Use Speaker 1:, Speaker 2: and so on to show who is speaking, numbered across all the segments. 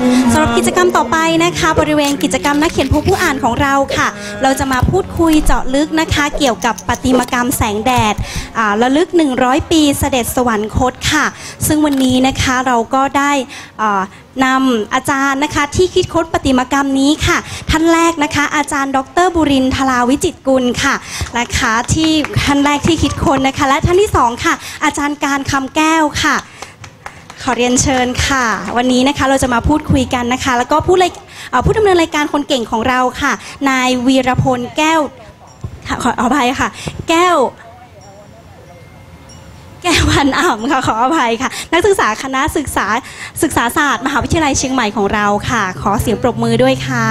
Speaker 1: สำหรับกิจกรรมต่อไปนะคะบริเวณกิจกรรมนักเขียนผู้อ่านของเราค่ะเราจะมาพูดคุยเจาะลึกนะคะเกี่ยวกับประติมากรรมแสงแดดระลึก100 ปีเสด็จสวรรคตค่ะซึ่งวันนี้นะคะเราก็ได้นำอาจารย์นะคะที่คิดค้นประติมากรรมนี้ค่ะท่านแรกนะคะอาจารย์ดร.บุรินทร์ ธราวิจิตรกุลค่ะนะคะที่ท่านแรกที่คิดค้นนะคะและท่านที่2ค่ะอาจารย์การคำแก้วค่ะขอเรียนเชิญค่ะวันนี้นะคะเราจะมาพูดคุยกันนะคะแล้วก็ผู้ดำเนินรายการคนเก่งของเราค่ะนายวีรพลแก้วขออภัยค่ะแก้ววันอ่ำค่ะขออภัยค่ะนักศึกษาคณะศึกษาศาสตร์มหาวิทยาลัยเชียงใหม่ของเราค่ะขอเสียงปรบมือด้วยค่ะ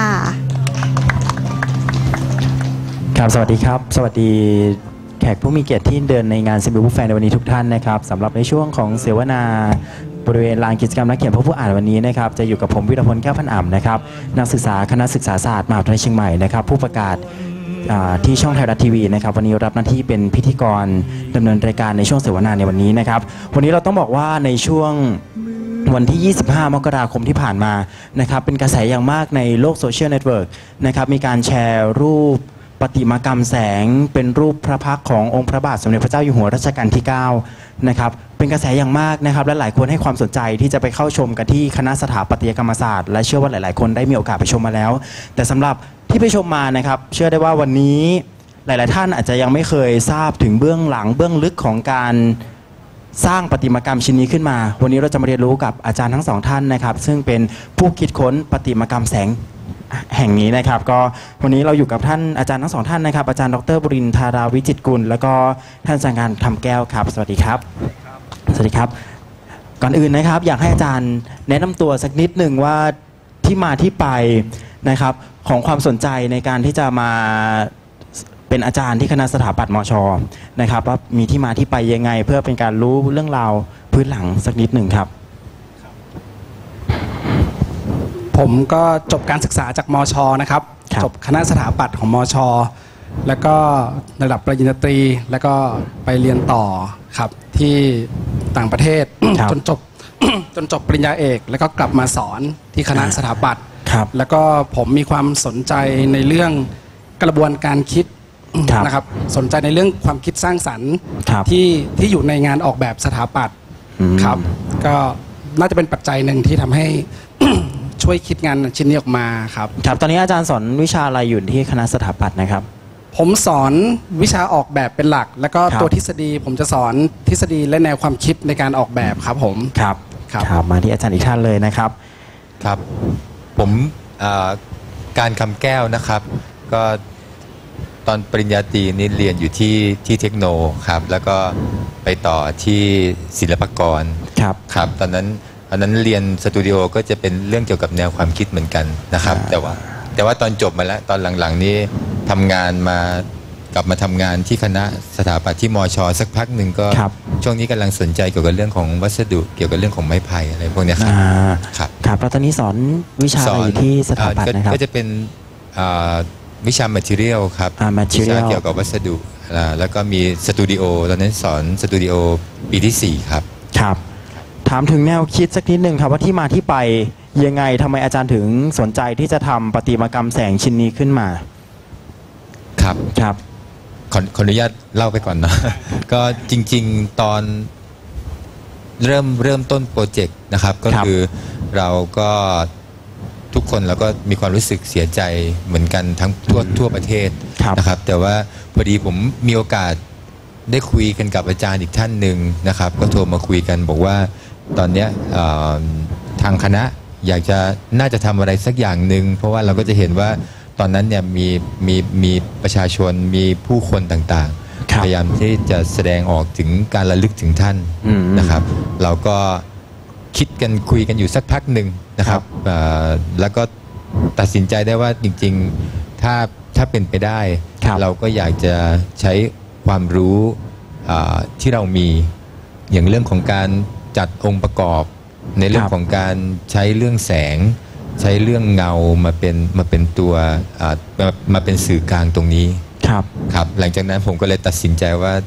Speaker 2: ครับสวัสดีครับสวัสดีแขกผู้มีเกียรติที่เดินในงานซิมบิบูแฟนในวันนี้ทุกท่านนะครับสำหรับในช่วงของเสวนาบริเวณลานกิจกรรมนักเขียนผู้อ่านวันนี้นะครับจะอยู่กับผมวีรพลแก้วพันอ่ำนะครับนักศึกษาคณะศึกษาศาสตร์มหาวิทยาลัยเชียงใหม่นะครับผู้ประกาศที่ช่องไทยรัฐทีวีนะครับวันนี้รับหน้าที่เป็นพิธีกรดำเนินรายการในช่วงเสวนาในวันนี้นะครับวันนี้เราต้องบอกว่าในช่วงวันที่ 25 มกราคมที่ผ่านมานะครับเป็นกระแสอย่างมากในโลกโซเชียลเน็ตเวิร์กนะครับมีการแชร์รูปประติมากรรมแสงเป็นรูปพระพักตร์ขององค์พระบาทสมเด็จพระเจ้าอยู่หัวรัชกาลที่9นะครับเป็นกระแสอย่างมากนะครับและหลายคนให้ความสนใจที่จะไปเข้าชมกันที่คณะสถาปัตยกรรมศาสตร์และเชื่อว่าหลายๆคนได้มีโอกาสไปชมมาแล้วแต่สำหรับที่ไปชมมานะครับเชื่อได้ว่าวันนี้หลายๆท่านอาจจะยังไม่เคยทราบถึงเบื้องหลังเบื้องลึกของการสร้างประติมากรรมชิ้นนี้ขึ้นมาวันนี้เราจะมาเรียนรู้กับอาจารย์ทั้งสองท่านนะครับซึ่งเป็นผู้คิดค้นประติมากรรมแสงแห่งนี้นะครับก็วันนี้เราอยู่กับท่านอาจารย์ทั้งสองท่านนะครับอาจารย์ดร.บุรินทร์ ธาราวิจิตรกุลแล้วก็ท่านอาจารย์การคำแก้วครับสวัสดีครับสวัสดีครับก่อนอื่นนะครับอยากให้อาจารย์แนะนำตัวสักนิดหนึ่งว่าที่มาที่ไปนะครับของความสนใจในการที่จะมาเป็นอาจารย์ที่คณะสถาปัตย์มช.นะครับว่ามีที่มาที่ไปยังไงเพื่อเป็นการรู้เรื่องราวพื้นหลังสักนิดหนึ่งครับ
Speaker 3: ผมก็จบการศึกษาจากมช.นะครับจบคณะสถาปัตย์ของมช.แล้วก็ระดับปริญญาตรีแล้วก็ไปเรียนต่อครับที่ต่างประเทศ จนจบปริญญาเอกแล้วก็กลับมาสอนที่คณะสถาปัตย์แล้วก็ผมมีความสนใจในเรื่องกระบวนการคิดนะครับสนใจในเรื่องความคิดสร้างสรรค์ที่อยู่ในงานออกแบบสถาปัตย์ครับก็น่าจะเป็นปัจจัยหนึ่งที่ทำให้ ช่วยคิดงานชิ้นนี้ออกมาครับ
Speaker 2: ครับตอนนี้อาจารย์สอนวิชาอะไรอยู่ที่คณะสถาปัตย์นะครับ
Speaker 3: ผมสอนวิชาออกแบบเป็นหลักแล้วก็ตัวทฤษฎีผมจะสอนทฤษฎีและแนวความคิดในการออกแบบครับผม
Speaker 2: ครับมาที่อาจารย์อีกท่านเลยนะครับ
Speaker 4: ครับผมการคำแก้วนะครับก็ตอนปริญญาตรีนี่เรียนอยู่ที่เทคโนครับแล้วก็ไปต่อที่ศิลปากรครับตอนนั้นเรียนสตูดิโอก็จะเป็นเรื่องเกี่ยวกับแนวความคิดเหมือนกันนะครับแต่ว่าตอนจบมาแล้วตอนหลังๆนี้ทำงานกลับมาทำงานที่คณะสถาปัตย์ที่มช.สักพักหนึ่งก็ช่วงนี้กำลังสนใจเกี่ยวกับเรื่องของวัสดุเกี่ยวกับเรื่องของไม้ไผ่อะไรพวกนี้ครับ
Speaker 2: ครับแล้วตอนนี้สอนวิชาอะไรที่สถาปัตย์นะครับ
Speaker 4: ก็จะเป็นวิชา material ครับวิชาเกี่ยวกับวัสดุแล้วก็มีสตูดิโอตอนนั้นสอนสตูดิโอปีที่4ครับ
Speaker 2: ครับถามถึงแนวคิดสักนิดหนึ่งครับว่าที่มาที่ไปยังไงทำไมอาจารย์ถึงสนใจที่จะทำประติมากรรมแสงชิ้นนี้ขึ้นมา
Speaker 4: ครับขออนุญาตเล่าไปก่อนนะก็จริงๆตอนเริ่มต้นโปรเจกต์นะครับก็คือเราก็ทุกคนเราก็มีความรู้สึกเสียใจเหมือนกันทั้งทั่วประเทศนะครับแต่ว่าพอดีผมมีโอกาสได้คุยกันกับอาจารย์อีกท่านหนึ่งนะครับก็โทรมาคุยกันบอกว่าตอนนี้ทางคณะน่าจะทำอะไรสักอย่างหนึ่งเพราะว่าเราก็จะเห็นว่าตอนนั้นเนี่ยมีประชาชนมีผู้คนต่างๆพยายามที่จะแสดงออกถึงการระลึกถึงท่านนะครับเราก็คิดกันคุยกันอยู่สักพักหนึ่งนะครับแล้วก็ตัดสินใจได้ว่าจริงๆถ้าเป็นไปได้เราก็อยากจะใช้ความรู้ที่เรามีอย่างเรื่องของการจัดองค์ประกอบในเรื่องของการใช้เรื่องแสงใช้เรื่องเงามาเป็นตัวมาเป็นสื่อกลางตรงนี้ครับหลังจากนั้นผมก็เลยตัดสินใจว่า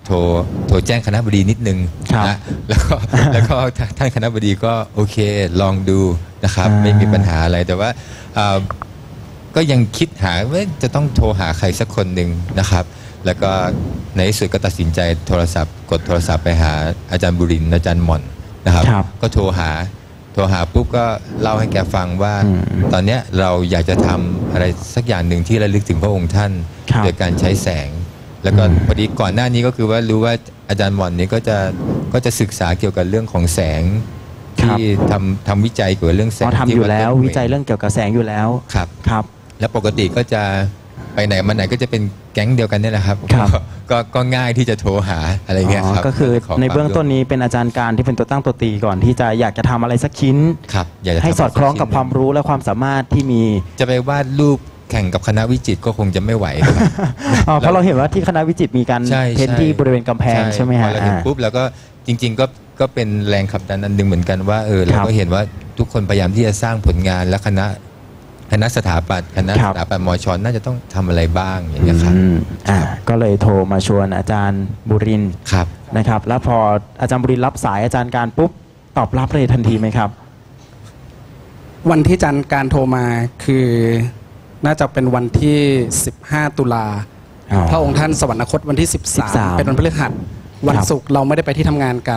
Speaker 4: โทรแจ้งคณบดีนิดนึง
Speaker 2: ครับ
Speaker 4: นะแล้วก็ท่านคณบดีก็โอเคลองดูนะครับ
Speaker 2: อ่า
Speaker 4: ไม่มีปัญหาอะไรแต่ว่าก็ยังคิดหาว่าจะต้องโทรหาใครสักคนหนึ่งนะครับ แล้วก็ในที่สุดก็ตัดสินใจกดโทรศัพท์ไปหาอาจารย์บุรินทร์อาจารย์หม่อนนะครับ
Speaker 2: ครับ
Speaker 4: ก็โทรหาปุ๊บก็เล่าให้แกฟังว่า ตอนเนี้ยเราอยากจะทำอะไรสักอย่างหนึ่งที่ระลึกถึงพระองค์ท่าน
Speaker 2: ครับ
Speaker 4: โดยการใช้แสง แล้วก็พอดีก่อนหน้านี้ก็คือว่ารู้ว่าอาจารย์หม่อนนี้ก็จะศึกษาเกี่ยวกับเรื่องของแสง
Speaker 2: ครับ
Speaker 4: ที่ทำวิจัยเกี่ยวกับเรื่องแส
Speaker 2: อ๋
Speaker 4: ง
Speaker 2: อทำอยู่แล้ว
Speaker 4: ที่
Speaker 2: วิจัยเรื่องเกี่ยวกับแสงอยู่แล้ว
Speaker 4: ครับ
Speaker 2: ครับ
Speaker 4: แล้วปกติก็จะไปไหนมาไหนก็จะเป็นแก๊งเดียวกันนี่แหละครับ
Speaker 2: ครับ
Speaker 4: ก็ง่ายที่จะโทรหาอะไรเงี้ยครับ
Speaker 2: ก็คือ
Speaker 4: ข
Speaker 2: ในเบื้องต้น
Speaker 4: ควา
Speaker 2: นี้เป็นอาจารย์การที่เป็นตัวตั้งตัวตีก่อนที่จะอยากจะทำอะไรสักชิ้น
Speaker 4: ครับอยากจะทำ
Speaker 2: ให้สอดคล้องกับความรู้และความสามารถที่มี
Speaker 4: จะไปวาดรูปแข่งกับคณะวิจิตรก็คงจะไม่ไหวครับ
Speaker 2: อ๋อเพราะเราเห็นว่าที่คณะวิจิตรมีการ
Speaker 4: ใช่
Speaker 2: เพ้นที่บริเวณกำแพงใช่ไหม
Speaker 4: พ
Speaker 2: ฮะ
Speaker 4: อเราเห็นปุ๊บแล้วก็จริง ๆ ก็เป็นแรงขับดันอันหนึ่งเหมือนกันว่าเราก็เห็นว่าทุกคนพยายามที่จะสร้างผลงานและคณะสถาปัตย์คณะสถาปัตย์มชน่าจะต้องทำอะไรบ้างอย่างเงี้ยครับ
Speaker 2: ก็เลยโทรมาชวนอาจารย์บุรินทร์
Speaker 4: ครับ
Speaker 2: นะครับ แล้วพออาจารย์บุรินทร์รับสายอาจารย์การปุ๊บตอบรับเลยทันทีไหมครับ
Speaker 3: วันที่อาจารย์การโทรมาคือน่าจะเป็นวันที่ 15 ตุลา
Speaker 2: อ๋อ
Speaker 3: พระองค์ท่านสวรรคตวันที่ 13 เป็นวันพฤหัสวันศุกร์เราไม่ได้ไปที่ทำงานกัน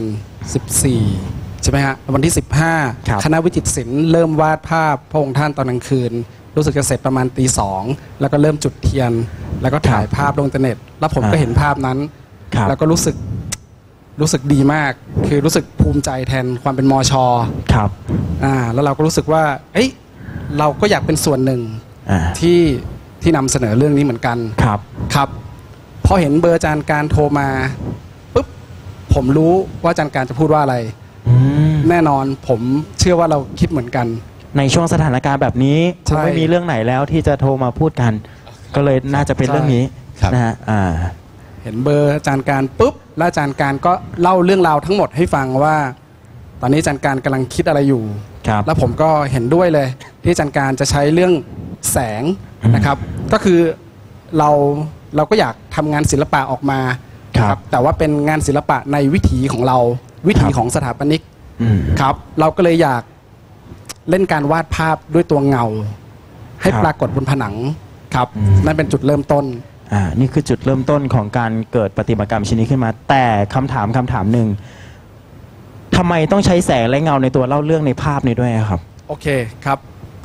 Speaker 3: 14 ใช่ไหมฮะวันที่
Speaker 2: ครับ
Speaker 3: 15 คณะวิจิตรศิลป์เริ่มวาดภาพพระองค์ท่านตอนกลางคืน รู้สึกจะเสร็จประมาณตี 2แล้วก็เริ่มจุดเทียน แล้วก็ถ่ายภาพลงอินเทอร์เน็ต แล้วผมก็เห็นภาพนั้น
Speaker 2: ครับ
Speaker 3: แล้วก็รู้สึกดีมาก คือรู้สึกภูมิใจแทนความเป็นมช
Speaker 2: ครับ
Speaker 3: แล้วเราก็รู้สึกว่าเอ้ยเราก็อยากเป็นส่วนหนึ่ง
Speaker 2: อ่า
Speaker 3: ที่นำเสนอเรื่องนี้เหมือนกัน
Speaker 2: ครับ
Speaker 3: ครับพอเห็นเบอร์อาจารย์การโทรมาปุ๊บผมรู้ว่าอาจารย์การจะพูดว่าอะไร
Speaker 2: อืม
Speaker 3: แน่นอนผมเชื่อว่าเราคิดเหมือนกัน
Speaker 2: ในช่วงสถานการณ์แบบนี้ค
Speaker 3: ใช่
Speaker 2: งไม่มีเรื่องไหนแล้วที่จะโทรมาพูดกัน ก็เลยน่าจะเป็นเรื่องนี้
Speaker 4: ครับ
Speaker 2: นะฮะ
Speaker 3: เห็นเบอร์อาจารย์การปุ๊บแล้วอาจารย์การก็เล่าเรื่องราวทั้งหมดให้ฟังว่า ตอนนี้อาจารย์การกำลังคิดอะไรอยู่
Speaker 2: ครับ
Speaker 3: แล้วผมก็เห็นด้วยเลยที่อาจารย์การจะใช้เรื่องแสงนะครับ ก็คือเราก็อยากทำงานศิลปะออกมา
Speaker 2: ครับ
Speaker 3: แต่ว่าเป็นงานศิลปะในวิถีของเราวิถีของสถาปนิก
Speaker 2: อืม
Speaker 3: ครับ เราก็เลยอยากเล่นการวาดภาพด้วยตัวเงา ให้
Speaker 2: ครับ
Speaker 3: ปรากฏบนผนังครับ
Speaker 2: อืม
Speaker 3: นั่นเป็นจุดเริ่มต้น
Speaker 2: นี่คือจุดเริ่มต้นของการเกิดประติมากรรมชิ้นนี้ขึ้นมา แต่คำถามหนึ่งทำไมต้องใช้แสงและเงาในตัวเล่าเรื่องในภาพนี้ด้วยครับ
Speaker 3: โอเคครับ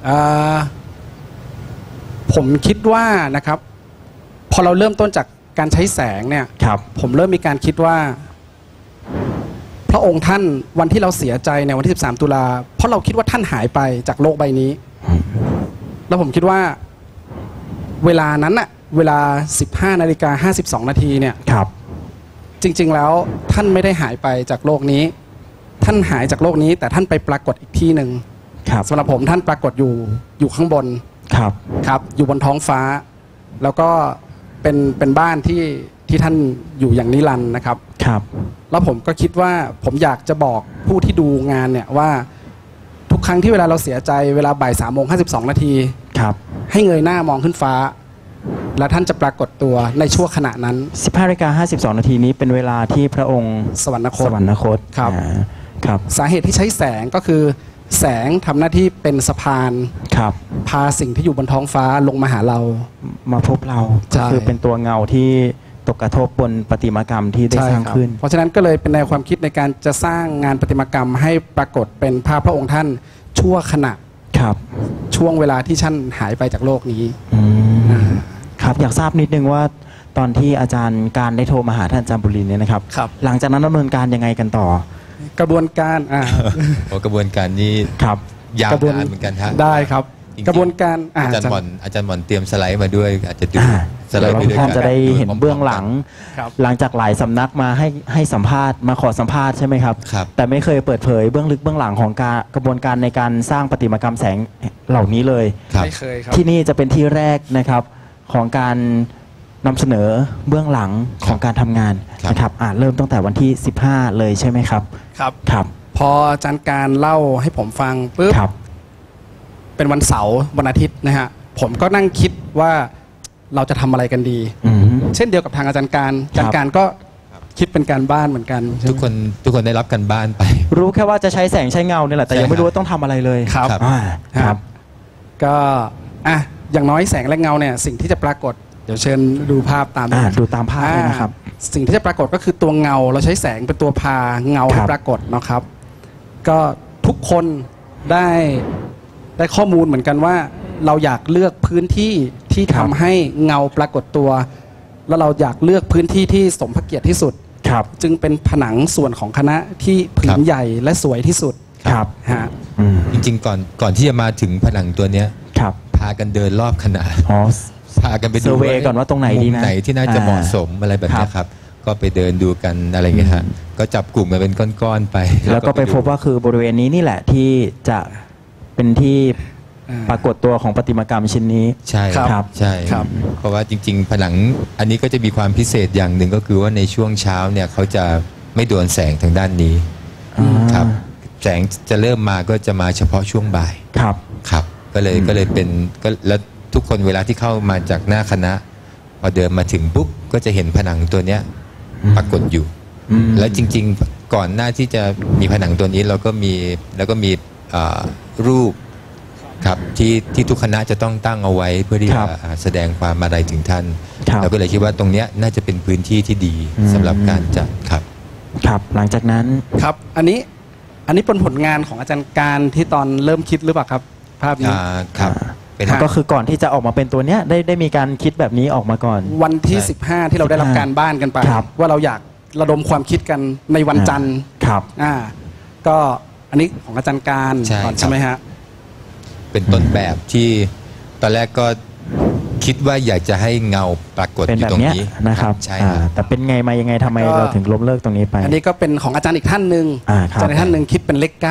Speaker 3: ผมคิดว่านะครับ พอเราเริ่มต้นจากการใช้แสงเนี่ย
Speaker 2: ครับ
Speaker 3: ผมเริ่มมีการคิดว่า พระองค์ท่านวันที่เราเสียใจในวันที่ 13 ตุลาเพราะเราคิดว่าท่านหายไปจากโลกใบนี้ แล้วผมคิดว่า เวลานั้นอะเวลา 15:52 นาทีเนี่ย
Speaker 2: ครับ
Speaker 3: จริง ๆ แล้วท่านไม่ได้หายไปจากโลกนี้ ท่านหายจากโลกนี้ แต่ท่านไปปรากฏอีกที่หนึ่ง
Speaker 2: ครับ
Speaker 3: สำหรับผมท่านปรากฏอยู่ข้างบน
Speaker 2: ครับ
Speaker 3: ครับอยู่บนท้องฟ้า แล้วก็เป็นบ้านที่ท่านอยู่อย่างนิรันดร์นะครับ
Speaker 2: ครับ
Speaker 3: แล้วผมก็คิดว่าผมอยากจะบอกผู้ที่ดูงานเนี่ยว่าทุกครั้งที่เวลาเราเสียใจเวลาบ่าย3:52 นาที
Speaker 2: ครับ
Speaker 3: ให้เงยหน้ามองขึ้นฟ้า และท่านจะปรากฏตัวในช่วงขณะนั้น
Speaker 2: 15:52 นาทีนี้เป็นเวลาที่พระองค์
Speaker 3: สวรรค
Speaker 2: ส
Speaker 3: ต
Speaker 2: วรรคต
Speaker 3: ครับ
Speaker 2: ครับ
Speaker 3: สาเหตุที่ใช้แสงก็คือแสงทำหน้าที่เป็นสะพาน
Speaker 2: ครับ
Speaker 3: พาสิ่งที่อยู่บนท้องฟ้าลงมาหาเรา
Speaker 2: มาพบเรา
Speaker 3: ใช่
Speaker 2: ก็คือเป็นตัวเงาที่ตกกระทบบนประติมากรรมที่ได้สร้าง
Speaker 3: ครับ
Speaker 2: ขึ้น
Speaker 3: เพราะฉะนั้นก็เลยเป็นแนวความคิดในการจะสร้างงานประติมากรรมให้ปรากฏเป็นภาพพระองค์ท่านชั่วขณะ
Speaker 2: ครับ
Speaker 3: ช่วงเวลาที่ท่านหายไปจากโลกนี้
Speaker 2: อืมครับอยากทราบนิดนึงว่าตอนที่อาจารย์การได้โทรมาหาท่านอาจารย์บุรินทร์เนี่ยนะครับ
Speaker 3: ครับ
Speaker 2: หลังจากนั้นดำเนินการยังไงกันต่อ
Speaker 3: กระบวนการ
Speaker 4: โอ้กระบวนการนี้
Speaker 2: ครับ
Speaker 4: ยาว
Speaker 3: กระบวน
Speaker 4: นานเหมือนกันฮะ
Speaker 3: ได้ครับ
Speaker 4: จริงๆ
Speaker 3: กระบวนการ
Speaker 4: อาจารย์หม่อนเตรียมสไลด์มาด้วย อาจจะดูสไล
Speaker 2: เดี๋ยว
Speaker 4: ด์ไปด้วย
Speaker 2: ท่าน
Speaker 4: กัน
Speaker 2: จะได้เห็น
Speaker 4: พร้อมๆ
Speaker 2: เบื้องหลัง
Speaker 3: ครับ
Speaker 2: หลังจากหลายสำนักมาให้สัมภาษณ์มาขอสัมภาษณ์ใช่ไหมครับ
Speaker 4: ครับ
Speaker 2: แต่ไม่เคยเปิดเผยเบื้องลึกเบื้องหลังของกระบวนการในการสร้างประติมากรรมแสงเหล่านี้เลย
Speaker 4: ครับ
Speaker 3: ไม่เคยครับ
Speaker 2: ที่นี่จะเป็นที่แรกนะครับของการนำเสนอเบื้องหลังของการทำงาน
Speaker 4: ครับ
Speaker 2: นะครับเริ่มตั้งแต่วันที่ 15 เลยใช่ไหมครับ
Speaker 3: ครับ
Speaker 2: ครับ
Speaker 3: พออาจารย์การเล่าให้ผมฟังปุ๊บ
Speaker 2: ครับ
Speaker 3: เป็นวันเสาร์วันอาทิตย์นะฮะผมก็นั่งคิดว่าเราจะทำอะไรกันดี
Speaker 2: อืม
Speaker 3: เช่นเดียวกับทางอาจารย์การ
Speaker 2: ครับ
Speaker 3: อาจารย์การก็คิดเป็นการบ้านเหมือนกันใช่ไหม
Speaker 4: ทุกคนได้รับกันบ้านไป
Speaker 2: รู้แค่ว่าจะใช้แสงใช้เงาเนี่ยแหละแต่ยังไม่รู้ว่าต้องทำอะไรเลย
Speaker 3: ครับ
Speaker 2: อ่าครับ
Speaker 3: ก็อย่างน้อยแสงและเงาเนี่ยสิ่งที่จะปรากฏเดี๋ยวเชิญดูภาพตาม
Speaker 2: ดูตามภาพเลยนะครับ
Speaker 3: สิ่งที่จะปรากฏก็คือตัวเงาเราใช้แสงเป็นตัวพาเงา
Speaker 2: ค
Speaker 3: ให้
Speaker 2: รับ
Speaker 3: ปรากฏนะครับ ก็ทุกคนได้ข้อมูลเหมือนกันว่า เราอยากเลือกพื้นที่ที่ทำให้เงาปรากฏตัว แล้วเราอยากเลือกพื้นที่ที่สมพระเกียรติที่สุด
Speaker 2: ครับ
Speaker 3: จึงเป็นผนังส่วนของคณะที่ผื
Speaker 4: ครั
Speaker 3: น
Speaker 4: บ
Speaker 3: ใหญ่และสวยที่สุด
Speaker 2: ครับ
Speaker 3: ฮะ
Speaker 2: อืม
Speaker 4: จริงๆก่อนที่จะมาถึงผนังตัวเนี้ย
Speaker 2: ครับ
Speaker 4: พากันเดินรอบคณะ
Speaker 2: อ๋อ
Speaker 4: พากันไปดู
Speaker 2: เซอร์เวย์ก่อนว่าตรงไหนดีนะ
Speaker 4: มุมไหนที่น่าจะเหมาะสมอะไรแบบเนี้ยครับ ก็ไปเดินดูกันอะไรอย่างเงี้ยฮะก็จับกลุ่มมาเป็นก้อนๆไป
Speaker 2: แล้วก็ไปพบว่าคือบริเวณนี้นี่แหละที่จะเป็นที่ปรากฏตัวของประติมากรรมชิ้นนี้
Speaker 4: ใช่
Speaker 2: ครับ
Speaker 4: ใช่
Speaker 3: ครับ
Speaker 4: เพราะว่าจริง ๆ ผนังอันนี้ก็จะมีความพิเศษอย่างหนึ่งก็คือว่าในช่วงเช้าเนี่ยเขาจะไม่โดนแสงทางด้านนี้ครับแสงจะเริ่มมาก็จะมาเฉพาะช่วงบ่าย
Speaker 2: ครับ
Speaker 4: ครับก็เลยเป็นก็แล้วทุกคนเวลาที่เข้ามาจากหน้าคณะพอเดินมาถึงปุ๊บก็จะเห็นผนังตัวเนี้ยปรากฏอยู่ และจริงๆก่อนหน้าที่จะมีผนังตัวนี้เราก็มีรูปครับที่ทุกคณะจะต้องตั้งเอาไว้เพื่อที่
Speaker 2: ครั
Speaker 4: จะ
Speaker 2: บ
Speaker 4: แสดงความอาลัยถึงท่าน
Speaker 2: ครับ
Speaker 4: เราก็เลยคิดว่าตรงเนี้ยน่าจะเป็นพื้นที่ที่ดีสำหรับการจัดครับ
Speaker 2: ครับหลังจากนั้น
Speaker 3: ครับ อันนี้เป็นผลงานของอาจารย์การที่ตอนเริ่มคิดหรือเปล่าครับ ภาพนี้
Speaker 4: ครับเป็น
Speaker 2: ก็คือก่อนที่จะออกมาเป็นตัวเนี้ยได้มีการคิดแบบนี้ออกมาก่อน
Speaker 3: วันที่
Speaker 4: ใช่
Speaker 3: 15 ที่เราได้รับการบ้านกันไป
Speaker 2: ครับ
Speaker 3: ว่าเราอยากระดมความคิดกันในวันจันทร์
Speaker 2: ครับ
Speaker 3: ก็อันนี้ของอาจารย์การ
Speaker 4: ใช่
Speaker 3: ก่อน
Speaker 4: ครับ
Speaker 3: ใช่ไหมฮะ
Speaker 4: เป็นต้นแบบที่ตอนแรกก็คิดว่าอยากจะให้เงาปรากฏ
Speaker 2: เป็น
Speaker 4: อยู่
Speaker 2: แบบ
Speaker 4: ตรง
Speaker 2: เนี้ย
Speaker 4: นี้
Speaker 2: นะครับ
Speaker 4: ใช่
Speaker 2: อ่า
Speaker 4: ครับ
Speaker 2: แต่เป็นไงมายังไงทำไม
Speaker 3: ก็
Speaker 2: เราถึงล้มเลิกตรงนี้ไป
Speaker 3: อันนี้ก็เป็นของอาจารย์อีกท่านหนึ่ง
Speaker 2: ครับ
Speaker 3: อาจารย์อีกท่านหนึ่งคิดเป็นเลข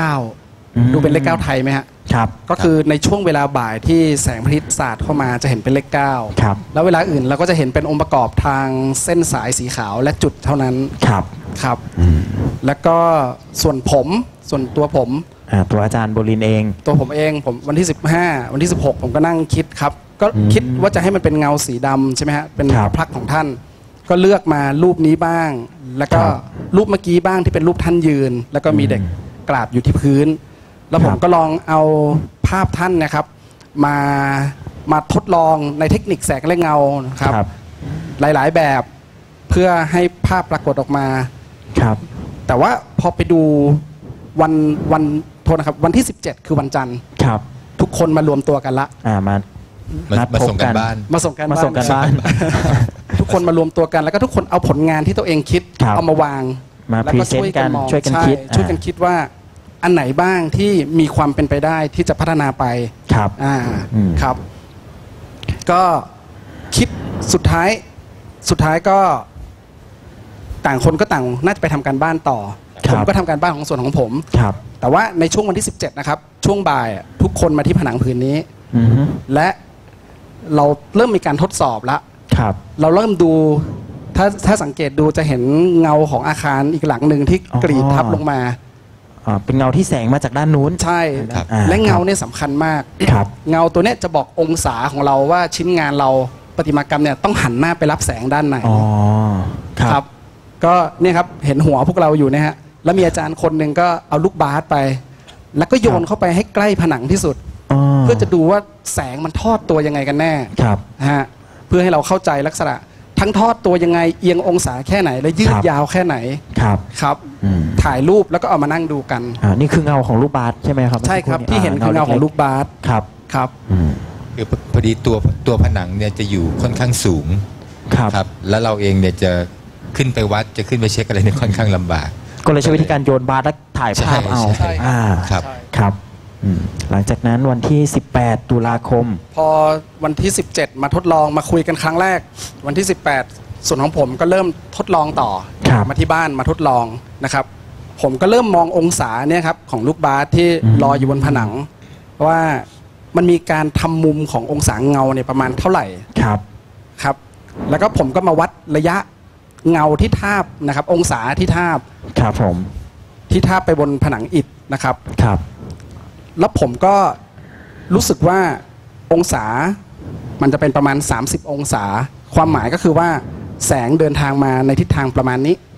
Speaker 3: 9 ดูเป็นเลข 9 ไทยไหมฮะ
Speaker 2: ครับ
Speaker 3: ก็คือในช่วงเวลาบ่ายที่แสงพระอาทิตย์สาดเข้ามาจะเห็นเป็นเลข 9
Speaker 2: ครับ
Speaker 3: แล้วเวลาอื่นเราก็จะเห็นเป็นองค์ประกอบทางเส้นสายสีขาวและจุดเท่านั้น
Speaker 2: ครับ
Speaker 3: ครับ
Speaker 2: อืม
Speaker 3: แล้วก็ส่วนตัวผม
Speaker 2: ตัวอาจารย์โบลินเอง
Speaker 3: ตัวผมเองผมวันที่ 15 วันที่ 16 ผมก็นั่งคิดครับ ก็คิดว่าจะให้มันเป็นเงาสีดำใช่ไหมฮะเป็น
Speaker 2: ครับ
Speaker 3: พระพักตร์ของท่าน ก็เลือกมารูปนี้บ้าง แล้วก็
Speaker 2: ครับ
Speaker 3: รูปเมื่อกี้บ้างที่เป็นรูปท่านยืน แล้วก็มีเด็กกราบอยู่ที่พื้น แล้วผม
Speaker 2: ครับ
Speaker 3: ก็ลองเอาภาพท่านนะครับ มาทดลองในเทคนิคแสงและเงานะครับ
Speaker 2: ครับ
Speaker 3: หลาย ๆ แบบเพื่อให้ภาพปรากฏออกมา
Speaker 2: ครับ
Speaker 3: แต่ว่าพอไปดูวันโทษนะครับวันที่ 17 คือวันจันทร์
Speaker 2: ครับ
Speaker 3: ทุกคนมารวมตัวกันละ
Speaker 2: มา
Speaker 4: มา
Speaker 2: นัด
Speaker 4: มา
Speaker 2: พบ
Speaker 4: ส่งกันบ้าน
Speaker 3: มาส่งกัน
Speaker 2: มาส่งกันบ้าน
Speaker 3: ทุกคนมารวมตัวกันแล้วก็ทุกคนเอาผลงานที่ตัวเองคิด
Speaker 2: ครับ
Speaker 3: เอามาวาง
Speaker 2: มา
Speaker 3: แล้ว
Speaker 2: พรี
Speaker 3: ก็
Speaker 2: เซนต์กัน
Speaker 3: มอง
Speaker 2: ช่วยกัน
Speaker 3: ใช่
Speaker 2: คิด
Speaker 3: ช่วยกันคิดว่าอันไหนบ้างที่มีความเป็นไปได้ที่จะพัฒนาไป
Speaker 2: ครับ อืม
Speaker 3: ครับ ก็คิดสุดท้ายก็ต่างคนก็ต่างน่าจะไปทำการบ้านต่อ
Speaker 2: ครั
Speaker 3: ผ
Speaker 2: บ
Speaker 3: มก็ทำการบ้านของส่วนของผม
Speaker 2: ครับ
Speaker 3: แต่ว่าในช่วงวันที่ 17 นะครับ ช่วงบ่ายอะทุกคนมาที่ผนังผืนนี้
Speaker 2: อือฮึ
Speaker 3: และเราเริ่มมีการทดสอบแล้ว
Speaker 2: ครับ
Speaker 3: เราเริ่มดูถ้าสังเกตดูจะเห็นเงาของอาคารอีกหลังหนึ่งที่
Speaker 2: อ๋อ
Speaker 3: กรีดทับลงมา
Speaker 2: เป็นเงาที่แสงมาจากด้านนู้น
Speaker 3: ใช่
Speaker 4: ครับ
Speaker 3: และเงาเนี่ยสำคัญมาก
Speaker 2: ครับ
Speaker 3: เงาตัวเนี้ยจะบอกองศาของเราว่าชิ้นงานเราประติมากรรมเนี่ยต้องหันหน้าไปรับแสงด้านไหน
Speaker 2: อ๋อ ครับ
Speaker 3: ก็เนี่ยครับเห็นหัวพวกเราอยู่นะฮะแล้วมีอาจารย์คนหนึ่งก็เอาลูกบาสไป แล้วก็โยนเข้าไปให้ใกล้ผนังที่สุด เพื่อจะดูว่าแสงมันทอดตัวยังไงกันแน่
Speaker 2: ครับ
Speaker 3: นะฮะเพื่อให้เราเข้าใจลักษณะ ทั้งทอดตัวยังไงเอียงองศาแค่ไหน และยื
Speaker 2: ค
Speaker 3: ด
Speaker 2: รับ
Speaker 3: ยาวแค่ไหน
Speaker 2: ครับ
Speaker 3: ครับ
Speaker 2: อืม
Speaker 3: ถ่ายรูปแล้วก็เอามานั่งดูกัน
Speaker 2: นี่คือเงาของลูกบาสใช่ไหมครับ
Speaker 3: ใช่ครับ
Speaker 2: มื่อสัก
Speaker 3: ที่เห็นคือเงาของลูกบาส
Speaker 2: ครับ
Speaker 3: ครับ
Speaker 2: อืม
Speaker 4: คือพอดีตัวผนังเนี่ยจะอยู่ค่อนข้างสูง
Speaker 2: ครับ
Speaker 4: ครับแล้วเราเองเนี่ยจะขึ้นไปวัดจะขึ้นไปเช็คอะไรเนี่ยค่อนข้างลำบาก
Speaker 2: ก็เลยใช้วิธีการโยนบาสแล้วถ่ายภาพเอา
Speaker 4: ใช่
Speaker 2: อ่า
Speaker 4: ครับ
Speaker 2: ครับอืมหลังจากนั้นวันที่ 18 ตุลาคม
Speaker 3: พอวันที่ 17 มาทดลองมาคุยกันครั้งแรก วันที่ 18 ส่วนของผมก็เริ่มทดลองต่อ
Speaker 2: ครับ
Speaker 3: มาที่บ้านมาทดลองนะครับ ผมก็เริ่มมององศาเนี่ยครับของลูกบาสที่ลอยอยู่บนผนัง ว่ามันมีการทำมุมขององศาเงาเนี่ยประมาณเท่าไหร่
Speaker 2: ครับ
Speaker 3: ครับ แล้วก็ผมก็มาวัดระยะเงาที่ทาบนะครับ องศาที่ทาบ
Speaker 2: ครับผม
Speaker 3: ที่ทาบไปบนผนังอิฐนะครับ
Speaker 2: ครับ
Speaker 3: แล้วผมก็รู้สึกว่าองศามันจะเป็นประมาณ30 องศา ความหมายก็คือว่าแสงเดินทางมาในทิศทางประมาณนี้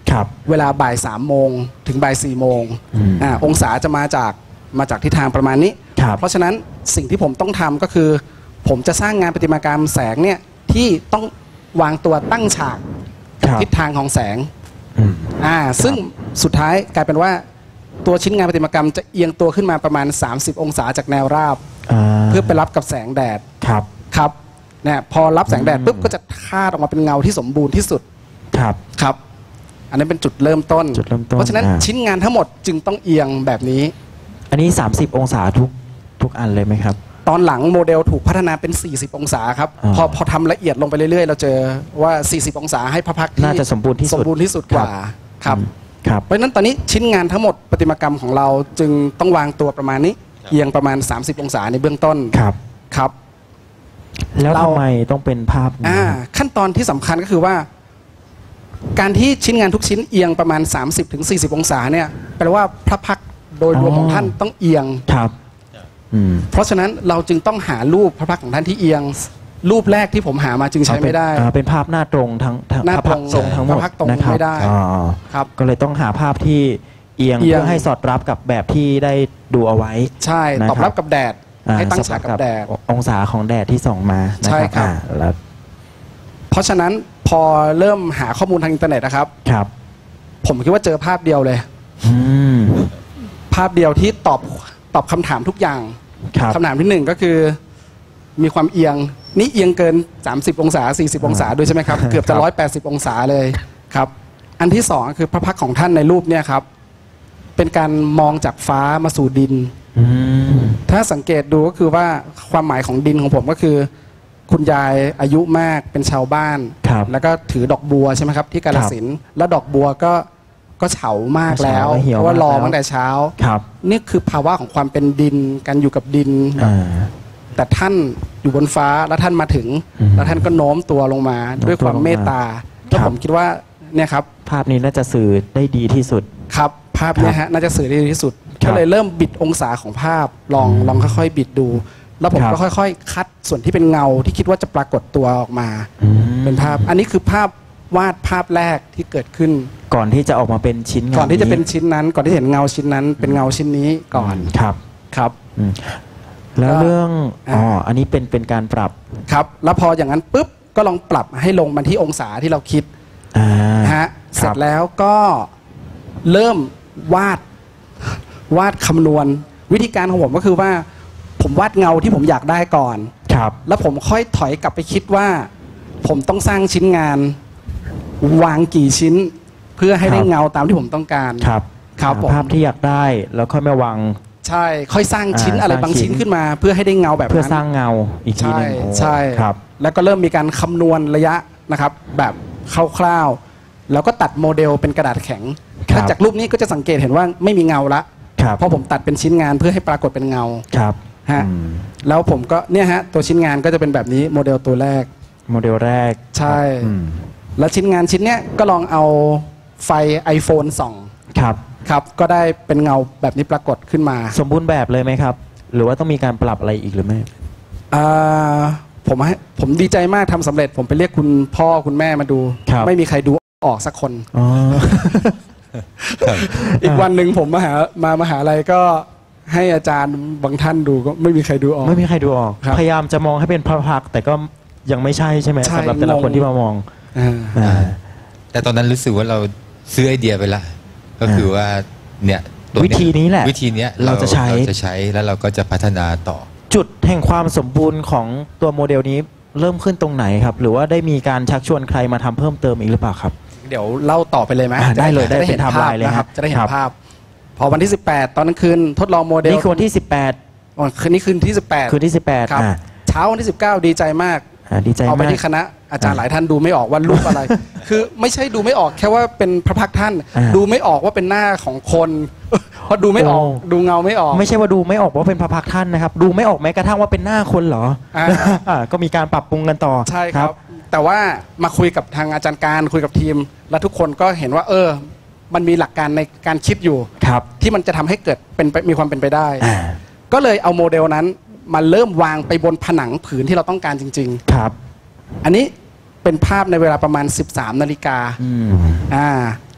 Speaker 2: ครับ
Speaker 3: เวลาบ่าย3 โมงถึงบ่าย4 โมง องศาจะมาจากทิศทางประมาณนี้
Speaker 2: ครับ
Speaker 3: เพราะฉะนั้นสิ่งที่ผมต้องทำก็คือ ผมจะสร้างงานประติมากรรมแสงเนี่ยที่ต้องวางตัวตั้งฉาก
Speaker 2: ครับ
Speaker 3: ทิศทางของแสง
Speaker 2: อืม
Speaker 3: ซึ่งสุดท้ายกลายเป็นว่าตัวชิ้นงานประติมากรรมจะเอียงตัวขึ้นมาประมาณ30 องศาจากแนวราบ เพื่อไปรับกับแสงแดด
Speaker 2: ครับ
Speaker 3: ครับเนี่ยพอรับแสงแดดปุ๊บก็จะคาดออกมาเป็นเงาที่สมบูรณ์ที่สุด
Speaker 2: ครับ
Speaker 3: ครับ อันนั้นเป็นจุดเริ่มต้น
Speaker 2: จุดเริ่มต้น
Speaker 3: เพราะฉะนั้นชิ้นงานทั้งหมดจึงต้องเอียงแบบนี้
Speaker 2: อันนี้ 30 องศาทุกอันเลยไหมครับ
Speaker 3: ตอนหลังโมเดลถูกพัฒนาเป็น40 องศาครับ
Speaker 2: อ่า
Speaker 3: พอทำละเอียดลงไปเรื่อยๆ เราเจอว่า 40 องศาให้พระพักตร์ที่
Speaker 2: น่าจะสมบูรณ์ที่สุด
Speaker 3: สมบูรณ์ที่สุดกว่าครับ
Speaker 2: ครับ
Speaker 3: เพราะฉะนั้นตอนนี้ชิ้นงานทั้งหมดประติมากรรมของเราจึงต้องวางตัวประมาณนี้เอียงประมาณ30 องศาในเบื้องต้น
Speaker 2: ครับ
Speaker 3: ครับ
Speaker 2: แล้ว
Speaker 3: เรา
Speaker 2: ทำไมต้องเป็นภาพนี้ครับ
Speaker 3: ขั้นตอนที่สำคัญก็คือว่า การที่ชิ้นงานทุกชิ้นเอียงประมาณ 30-40 องศาเนี่ยแปลว่าพระพักตร์โดยรวมของท่านต้องเอียง
Speaker 2: ครับอืม
Speaker 3: เพราะฉะนั้นเราจึงต้องหารูปพระพักตร์ของท่านที่เอียง รูปแรกที่ผมหามาจึงใช้ไม่ได้
Speaker 2: เป็นภาพหน้าตรงทั้ง
Speaker 3: หน้า
Speaker 2: พระพักตร์
Speaker 3: ตรง
Speaker 2: ทั้งหมด
Speaker 3: พระพักตร์ตรง
Speaker 2: นะครับ
Speaker 3: ไม่ได้
Speaker 2: อ๋อ
Speaker 3: ครับ
Speaker 2: ก็เลยต้องหาภาพที่เอียง
Speaker 3: เอียง
Speaker 2: เพื่อให้สอดรับกับแบบที่ได้ดูเอาไว้
Speaker 3: ใช่
Speaker 2: นะครับ
Speaker 3: ตอบรับกับแดด ให้ตั้งฉากกับแดด
Speaker 2: องศาของแดดที่ส่องมานะ
Speaker 3: ใช่ครับ
Speaker 2: แล้ว
Speaker 3: เพราะฉะนั้นพอเริ่มหาข้อมูลทางอินเทอร์เน็ตนะครับ
Speaker 2: ครับ
Speaker 3: ผมคิดว่าเจอภาพเดียวเลย
Speaker 2: อืม
Speaker 3: ภาพเดียวที่ตอบคำถามทุกอย่าง
Speaker 2: ครับ
Speaker 3: คำถามที่หนึ่งก็คือมีความเอียงนี่เอียงเกิน 30 องศา 40 องศาด้วยใช่ไหมครับ เกือบจะ 180 องศาเลยครับ อันที่สองคือพระพักตร์ของท่านในรูปเนี่ยครับ เป็นการมองจากฟ้ามาสู่ดิน
Speaker 2: อืม
Speaker 3: ถ้าสังเกตดูก็คือว่าความหมายของดินของผมก็คือ คุณยายอายุมากเป็นชาวบ้าน
Speaker 2: ครับ
Speaker 3: แล้วก็ถือดอกบัวใช่ไหมครับที่กาฬสินธุ์แล้วดอกบัวก็เฉามากแล้ว
Speaker 2: เหี่ยว
Speaker 3: เพราะว่ารอ
Speaker 2: มากแล้ว
Speaker 3: ตั้งแต่เช้า
Speaker 2: ครับ
Speaker 3: นี่คือภาวะของความเป็นดินการอยู่กับดิน
Speaker 2: อ่า
Speaker 3: แต่ท่านอยู่บนฟ้าแล้วท่านมาถึง
Speaker 2: อืม
Speaker 3: แล้วท่านก็โน้มตัวลงมา
Speaker 2: โน้มตัว
Speaker 3: ด้วยความเมตตา
Speaker 2: ลงมา
Speaker 3: แล้ว
Speaker 2: ครับ
Speaker 3: ผมคิดว่าเนี่ยครับ
Speaker 2: ภาพนี้น่าจะสื่อได้ดีที่สุด
Speaker 3: ครับภาพเนี้ยฮะน่าจะสื่อได้ดีที่สุด
Speaker 2: ครับ
Speaker 3: ก็เลยเริ่มบิดองศาของภาพลองค่อยๆบิดดู แล้วผม
Speaker 2: ครับ
Speaker 3: ก็ค่อยๆ คัดส่วนที่เป็นเงาที่คิดว่าจะปรากฏตัวออกมา
Speaker 2: อืม
Speaker 3: เป็นภาพ อันนี้คือภาพวาดภาพแรกที่เกิดขึ้น
Speaker 2: ก่อนที่จะออกมาเป็นชิ้นงาน
Speaker 3: ก่อนที่จะเป็นชิ้นนั้น ก่อนที่เห็นเงาชิ้นนั้น เป็นเงาชิ้นนี้ก่อน
Speaker 2: ครับ
Speaker 3: ครับ
Speaker 2: อืมแล้วเรื่อง
Speaker 3: อ่า
Speaker 2: อันนี้เป็นการปรับ
Speaker 3: ครับ แล้วพออย่างนั้นปุ๊บก็ลองปรับให้ลงมาที่องศาที่เราคิด
Speaker 2: อ่า
Speaker 3: นะฮะเสร็จแล้วก็เริ่มวาดคำนวณ วิธีการของผมก็คือว่า ผมวาดเงาที่ผมอยากได้ก่อน
Speaker 2: ครับ
Speaker 3: แล้วผมค่อยถอยกลับไปคิดว่า ผมต้องสร้างชิ้นงาน วางกี่ชิ้น เพื่อให้ได้เงาตามที่ผมต้องการ
Speaker 2: ครับ
Speaker 3: ครับผม
Speaker 2: ภาพที่อยากได้แล้วค่อยมาวาง
Speaker 3: ใช่ค่อยสร้างชิ้น
Speaker 2: อ่า
Speaker 3: อะไร
Speaker 2: สร้าง
Speaker 3: บางชิ้น
Speaker 2: ชิ้น
Speaker 3: ขึ้นมา เพื่อให้ได้เงาแบบ
Speaker 2: เพื่อ
Speaker 3: นั้น
Speaker 2: สร้างเงาอีกที
Speaker 3: ใช่
Speaker 2: หนึงโอ้
Speaker 3: ใช่
Speaker 2: ครับ
Speaker 3: แล้วก็เริ่มมีการคำนวณระยะนะครับ แบบคร่าวๆแล้วก็ตัดโมเดลเป็นกระดาษแข็ง
Speaker 2: ครับ
Speaker 3: ถ้าจากรูปนี้ก็จะสังเกตเห็นว่าไม่มีเงาละ
Speaker 2: ครับ
Speaker 3: เพราะผมตัดเป็นชิ้นงานเพื่อให้ปรากฏเป็นเงา
Speaker 2: ครับ
Speaker 3: ฮะ
Speaker 2: อืม
Speaker 3: แล้วผมก็เนี่ยฮะตัวชิ้นงานก็จะเป็นแบบนี้โมเดลตัวแรก
Speaker 2: โมเดลแรก
Speaker 3: ใช่
Speaker 2: อืม
Speaker 3: แล้วชิ้นงานชิ้นเนี้ยก็ลองเอาไฟ iPhone ส่อง
Speaker 2: ครับ
Speaker 3: ครับก็ได้เป็นเงาแบบนี้ปรากฏขึ้นมา
Speaker 2: สมบูรณ์แบบเลยไหมครับ หรือว่าต้องมีการปรับอะไรอีกหรือไม่
Speaker 3: อ่าผมดีใจมากทำสำเร็จ ผมไปเรียกคุณพ่อคุณแม่มาดู
Speaker 2: ครับ
Speaker 3: ไม่มีใครดูออกสักคน
Speaker 2: อ๋อ
Speaker 3: อีกวันหนึ่งผมมหาลัยก็ให้อาจารย์บางท่านดูก็ไม่มีใครดูออก
Speaker 2: ไม่มีใครดูออก
Speaker 3: ครับ
Speaker 2: พยายามจะมองให้เป็นพระพักตร์แต่ก็ยังไม่ใช่ใช่ไหม
Speaker 3: ใช่
Speaker 2: สำหรับแต่ละ
Speaker 3: งง
Speaker 2: คนที่มามอง
Speaker 3: อ่า
Speaker 2: อ่า
Speaker 4: แต่ตอนนั้นรู้สึกว่าเราซื้อไอเดียไปละก็คือว่าเนี่ยตัว
Speaker 2: วิธีนี้แหละ
Speaker 4: วิธีเนี้ย
Speaker 2: เราจะใช้
Speaker 4: เราจะใช้แล้วเราก็จะพัฒนาต่อ
Speaker 2: จุดแห่งความสมบูรณ์ของตัวโมเดลนี้เริ่มขึ้นตรงไหนครับ หรือว่าได้มีการชักชวนใครมาทำเพิ่มเติมอีกหรือเปล่าครับ
Speaker 3: เดี๋ยวเล่าต่อไปเลยไหม
Speaker 2: ได้เลย
Speaker 3: จะ
Speaker 2: ได้เป็น
Speaker 3: ห็
Speaker 2: ไทม์ไลน์เลย
Speaker 3: ภาพนะครับ
Speaker 2: ฮะ
Speaker 3: จะได้เห็
Speaker 2: ครั
Speaker 3: น
Speaker 2: บ
Speaker 3: ภาพ พอวันที่ 18 ตอนกลางคืนทดลองโมเดล
Speaker 2: นี่คือวันที่
Speaker 3: คืนนี้คืนที่
Speaker 2: 18 คืนที่ 18
Speaker 3: ครับเช้าวันที่ 19 ดีใจมาก
Speaker 2: ดีใจ
Speaker 3: เอาไป
Speaker 2: มาก
Speaker 3: ที่คณะอาจารย์หลายท่านดูไม่ออกว่ารูปอะไร คือไม่ใช่ดูไม่ออกแค่ว่าเป็นพระพักตร์ท่าน
Speaker 2: อ่า
Speaker 3: ดูไม่ออกว่าเป็นหน้าของคน เพราะดูไม่ออก
Speaker 2: โอ้
Speaker 3: ดูเงาไม่ออก
Speaker 2: ไม่ใช่ว่าดูไม่ออกว่าเป็นพระพักตร์ท่านนะครับ ดูไม่ออกแม้กระทั่งว่าเป็นหน้าคนเหรอ ก็มีการปรับปรุงกันต่อ
Speaker 3: ใช่ครับ แต่ว่ามาคุยกับทางอาจารย์การคุยกับทีม แล้วทุกคนก็เห็นว่ามันมีหลักการในการคิดอยู่
Speaker 2: ครับ
Speaker 3: ที่มันจะทำให้เกิดมีความเป็นไปได้
Speaker 2: อ่า
Speaker 3: ก็เลยเอาโมเดลนั้นมาเริ่มวางไปบนผนังผืนที่เราต้องการจริง
Speaker 2: ครับ
Speaker 3: ๆ อันนี้เป็นภาพในเวลาประมาณ 13 นาฬิกา
Speaker 2: อืม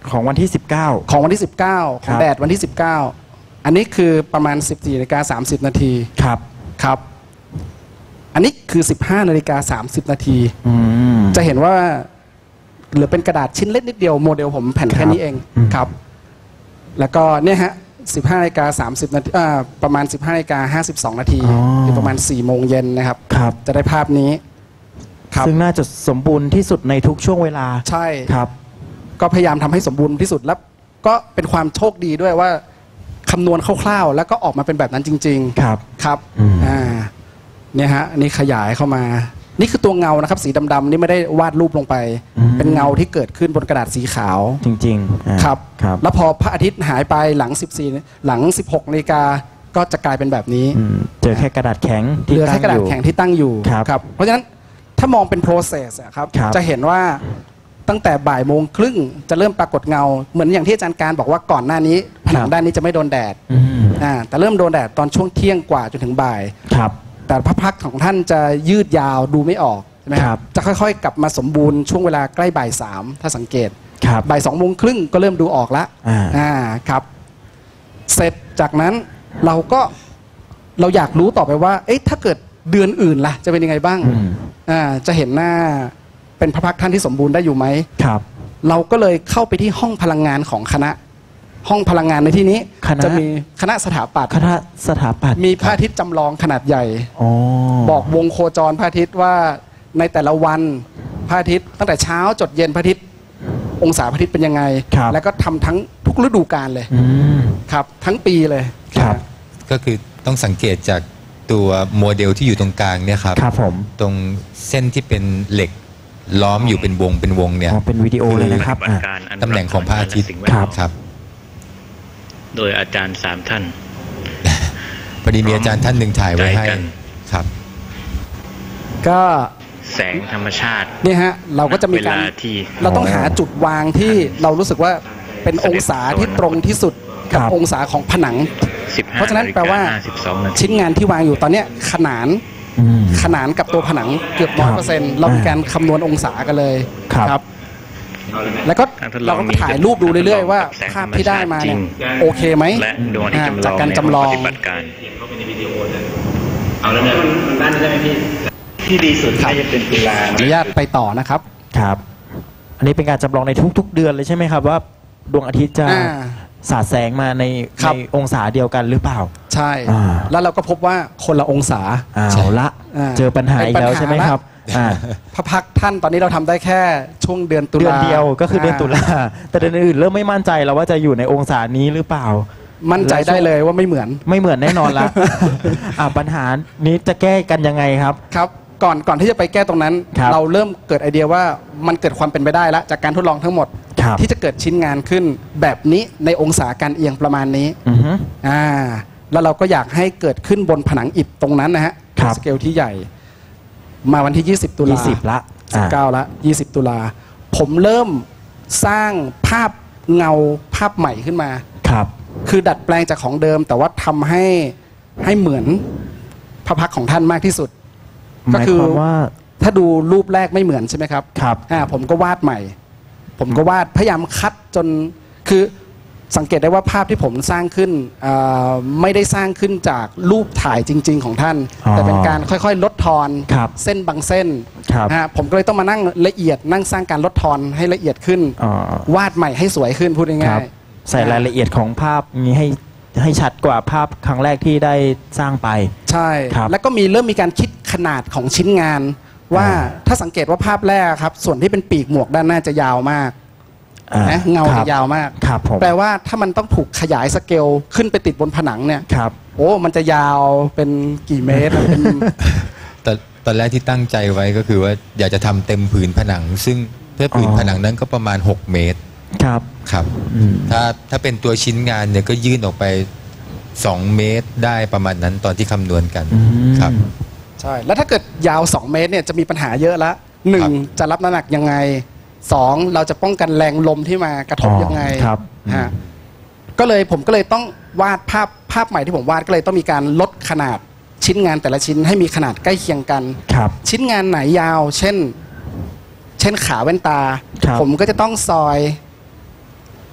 Speaker 2: ของวันที่ 19
Speaker 3: ของวันที่ 19 ของแดดวันที่ 19 อันนี้คือประมาณ 14:30 นาที
Speaker 2: ครับ
Speaker 3: ครับ อันนี้คือ 15:30 นาที
Speaker 2: อืม
Speaker 3: จะเห็นว่าเหลือเป็นกระดาษชิ้นเล็กนิดเดียวโมเดลผมแผ่นแค่นี้เอง
Speaker 2: อืม
Speaker 3: ครับ แล้วก็เนี่ยฮะ 15:30 นาทีประมาณ 15:52 นาทีคือประมาณ 4 โมงเย็นนะครับ
Speaker 2: ครับ
Speaker 3: จะได้ภาพนี้ครับ
Speaker 2: ซึ่งน่าจะสมบูรณ์ที่สุดในทุกช่วงเวลา
Speaker 3: ใช่
Speaker 2: ครับ
Speaker 3: ก็พยายามทำให้สมบูรณ์ที่สุดแล้วก็เป็นความโชคดีด้วยว่าคำนวณคร่าวๆแล้วก็ออกมาเป็นแบบนั้นจริง
Speaker 2: ครับ
Speaker 3: ๆครับ
Speaker 2: อืม
Speaker 3: เนี่ยฮะอันนี้ขยายเข้ามา นี่คือตัวเงานะครับ สีดำๆนี่ไม่ได้วาดรูปลงไป เป็นเงาที่เกิดขึ้นบนกระดาษสีขาว
Speaker 2: จริงๆอ่า
Speaker 3: ครับ
Speaker 2: ครับ
Speaker 3: แล้วพอพระอาทิตย์หายไปหลัง 16 นาฬิกาก็จะกลายเป็นแบบนี้
Speaker 2: อืมเจอแค่กระดาษแข็ง
Speaker 3: เห
Speaker 2: ที่
Speaker 3: ลือ
Speaker 2: ตั้
Speaker 3: แค่
Speaker 2: ง
Speaker 3: กระดา
Speaker 2: อ
Speaker 3: ษ
Speaker 2: ยู่
Speaker 3: แข็งที่ตั้งอยู่
Speaker 2: ครับ
Speaker 3: เพราะฉะนั้นถ้ามองเป็น process อะครับ
Speaker 2: ครับ
Speaker 3: จะเห็นว่าตั้งแต่บ่ายโมงครึ่งจะเริ่มปรากฏเงา เหมือนอย่างที่อาจารย์การบอกว่าก่อนหน้านี้ผนังด้านนี้จะไม่โดนแดด
Speaker 2: อืม
Speaker 3: แต่เริ่มโดนแดดตอนช่วงเที่ยงกว่าจนถึงบ่าย
Speaker 2: ครับ
Speaker 3: แต่พระพักตร์ของท่านจะยืดยาวดูไม่ออกใช่ไหมครับจะค่อยๆ กลับมาสมบูรณ์ช่วงเวลาใกล้บ่ายสามถ้าสังเกต
Speaker 2: ครับ
Speaker 3: บ่าย2 โมงครึ่งก็เริ่มดูออกแล้ว ครับ เสร็จจากนั้นเราอยากรู้ต่อไปว่าเอ๊ะถ้าเกิดเดือนอื่นล่ะจะเป็นยังไงบ้าง
Speaker 2: อืม
Speaker 3: จะเห็นหน้าเป็นพระพักตร์ท่านที่สมบูรณ์ได้อยู่ไหม
Speaker 2: ครับ
Speaker 3: เราก็เลยเข้าไปที่ห้องพลังงานของคณะ ห้องพลังงานในที่นี้
Speaker 2: คณะ
Speaker 3: จะมีคณะสถาปัตย์
Speaker 2: คณะสถาปัตย์
Speaker 3: มีพระอาทิตย์จำลองขนาดใหญ่
Speaker 2: อ๋อ
Speaker 3: บอกวงโคจรพระอาทิตย์ว่าในแต่ละวันพระอาทิตย์ตั้งแต่เช้าจดเย็นพระอาทิตย์องศาพระอาทิตย์เป็นยังไง
Speaker 2: ครับ
Speaker 3: แล้วก็ทำทั้งทุกฤดูกาลเลย
Speaker 2: อืม
Speaker 3: ครับ ทั้งปีเลย
Speaker 2: ครับ
Speaker 4: ก็คือต้องสังเกตจากตัวโมเดลที่อยู่ตรงกลางเนี่ยครับ
Speaker 2: ครับผม
Speaker 4: ตรงเส้นที่เป็นเหล็กล้อมอยู่เป็นวงเนี่ย
Speaker 2: อ๋อเป็นวิดีโอเลยนะครับ
Speaker 5: ปฏิบัติการอัน
Speaker 4: ตำแหน่งของพระอาทิตย์
Speaker 5: สิ่งแวดล้อม
Speaker 4: ครับ
Speaker 5: โดยอาจารย์3 ท่าน
Speaker 4: พอดีมีอาจารย์ท่านหนึ่งถ่ายไว้ให้
Speaker 5: ใจกัน
Speaker 4: ครับ
Speaker 3: ก็
Speaker 5: แสงธรรมชาติ
Speaker 3: เนี่ยฮะเราก็จะมีการ
Speaker 5: เวลาที่
Speaker 3: เราต้องหาจุดวางที่เรารู้สึกว่าเป็นองศาที่ตรงที่สุดกับ
Speaker 2: ครับ
Speaker 3: องศาของผนัง
Speaker 5: 15
Speaker 3: เพราะฉะนั้นแปลว่า
Speaker 5: 52 นาที
Speaker 3: ชิ้นงานที่วางอยู่ตอนเนี้ยขนาน
Speaker 2: อืม
Speaker 3: ขนานกับตัวผนังเกือบ
Speaker 2: ครับ
Speaker 3: 100%เรามีการคำนวณองศากันเลย
Speaker 2: ครับ
Speaker 3: แล้วก็
Speaker 5: การทดล
Speaker 3: เรา
Speaker 5: อง
Speaker 3: ก็
Speaker 5: นี้
Speaker 3: ถ่ายรูปดูเรื่อยๆว่า
Speaker 5: กับแสง
Speaker 3: ภาพที่ได้มาเนี่ย
Speaker 5: ธรรมชาติจริง
Speaker 3: โอเคไหม
Speaker 5: และดวงอาทิตย์จำลอง
Speaker 3: จากการ
Speaker 5: ใน
Speaker 3: จำลอง
Speaker 5: ปฏิบัติการ
Speaker 3: ที่ดีสุดน่าจะเป็นตุลาอนุญาตไปต่อนะครับ
Speaker 2: ครับ อันนี้เป็นการจำลองในทุกๆ เดือนเลยใช่ไหมครับว่าดวงอาทิตย์จะ
Speaker 3: อ่า
Speaker 2: สาดแสงมาใน
Speaker 3: ครับ
Speaker 2: องศาเดียวกันหรือเปล่า
Speaker 3: ใช่
Speaker 2: อ่า
Speaker 3: แล้วเราก็พบว่าคนละองศา
Speaker 2: เอาละ
Speaker 3: อ่า
Speaker 2: เจอปัญหาอีกแล้วใช่ไหมครับอ่า
Speaker 3: พระพักตร์ท่านตอนนี้เราทำได้แค่ช่วงเดือนตุลา
Speaker 2: เดือนเดียวก็คือเดือนตุลาแต่เดือนอื่นเริ่มไม่มั่นใจแล้วว่าจะอยู่ในองศานี้หรือเปล่า
Speaker 3: มั่นใจได้เลยว่าไม่เหมือน
Speaker 2: ไม่เหมือนแน่นอนละ ปัญหานี้จะแก้กันยังไงครับ
Speaker 3: ครับก่อนที่จะไปแก้ตรงนั้น
Speaker 2: ครับ
Speaker 3: เราเริ่มเกิดไอเดียว่ามันเกิดความเป็นไปได้แล้วจากการทดลองทั้งหมด
Speaker 2: ครับ
Speaker 3: ที่จะเกิดชิ้นงานขึ้นแบบนี้ในองศาการเอียงประมาณนี้
Speaker 2: อือฮึ
Speaker 3: แล้วเราก็อยากให้เกิดขึ้นบนผนังอิฐตรงนั้นนะฮะ
Speaker 2: ครับ
Speaker 3: สเกลที่ใหญ่ มาวันที่ 20 ตุลา
Speaker 2: 20ละ
Speaker 3: 19ละ20 ตุลาผมเริ่มสร้างภาพเงาภาพใหม่ขึ้นมา
Speaker 2: ครับ
Speaker 3: คือดัดแปลงจากของเดิม แต่ว่าทำให้เหมือนพระพักตร์ของท่านมากที่สุด
Speaker 2: ห
Speaker 3: ก็
Speaker 2: มาย
Speaker 3: คือ
Speaker 2: ความว่า
Speaker 3: ถ้าดูรูปแรกไม่เหมือนใช่ไหมครับ
Speaker 2: ครับ
Speaker 3: ผมก็วาดใหม่ ผมก็วาดพยายามคัดจนคือสังเกตได้ว่าภาพที่ผมสร้างขึ้นไม่ได้สร้างขึ้นจากรูปถ่ายจริง ๆ ของท่าน
Speaker 2: อ๋อ
Speaker 3: แต่เป็นการค่อยๆ ลดทอน
Speaker 2: ครับ
Speaker 3: เส้นบางเส้น
Speaker 2: ครับ
Speaker 3: ผมก็เลยต้องมานั่งละเอียดนั่งสร้างการลดทอนให้ละเอียดขึ้น
Speaker 2: อ๋อ
Speaker 3: วาดใหม่ให้สวยขึ้นพูด
Speaker 2: ค
Speaker 3: ง่า
Speaker 2: รับ
Speaker 3: ย
Speaker 2: ใส่รายละเอียดของภาพนี้ให้ชัดกว่าภาพครั้งแรกที่ได้สร้างไป
Speaker 3: ๆใช่
Speaker 2: ครับ
Speaker 3: แล้วก็เริ่มมีการคิดขนาดของชิ้นงาน ว่าถ้าสังเกตว่าภาพแรกครับส่วนที่เป็นปีกหมวกด้านหน้าจะยาวมาก นะเงา
Speaker 2: ครั
Speaker 3: จะ
Speaker 2: บ
Speaker 3: ยาวมาก
Speaker 2: ครับผม
Speaker 3: แปลว่าถ้ามันต้องถูกขยายสเกลขึ้นไปติดบนผนังเนี่ย
Speaker 2: ครับ
Speaker 3: โอ้มันจะยาวเป็นกี่เมตรเป็น
Speaker 4: แต่ตอนแรกที่ตั้งใจไว้ก็คือว่าอยากจะทำเต็มผืนผนัง ซึ่งเพื่อผืนผนังนั้นก็ประมาณ 6 เมตร
Speaker 2: ครับ
Speaker 4: ครับ
Speaker 2: อืม
Speaker 4: ถ้าเป็นตัวชิ้นงานเนี่ยก็ยื่นออกไป 2 เมตรได้ประมาณนั้นตอนที่คำนวณกัน
Speaker 2: อืม
Speaker 4: ครับ
Speaker 3: ใช่ แล้วถ้าเกิดยาว 2 เมตรเนี่ยจะมีปัญหาเยอะละหนึ่ง
Speaker 4: ครับ
Speaker 3: จะรับน้ำหนักยังไงสองเราจะป้องกันแรงลมที่มากระทบยังไง
Speaker 2: ครับ
Speaker 3: ฮะผมก็เลยต้องวาดภาพใหม่ที่ผมวาดก็เลยต้องมีการลดขนาดชิ้นงานแต่ละชิ้นให้มีขนาดใกล้เคียงกัน
Speaker 2: ครับ
Speaker 3: ชิ้นงานไหนยาว เช่นขาแว่นตา
Speaker 2: ครับ
Speaker 3: ผมก็จะต้องซอย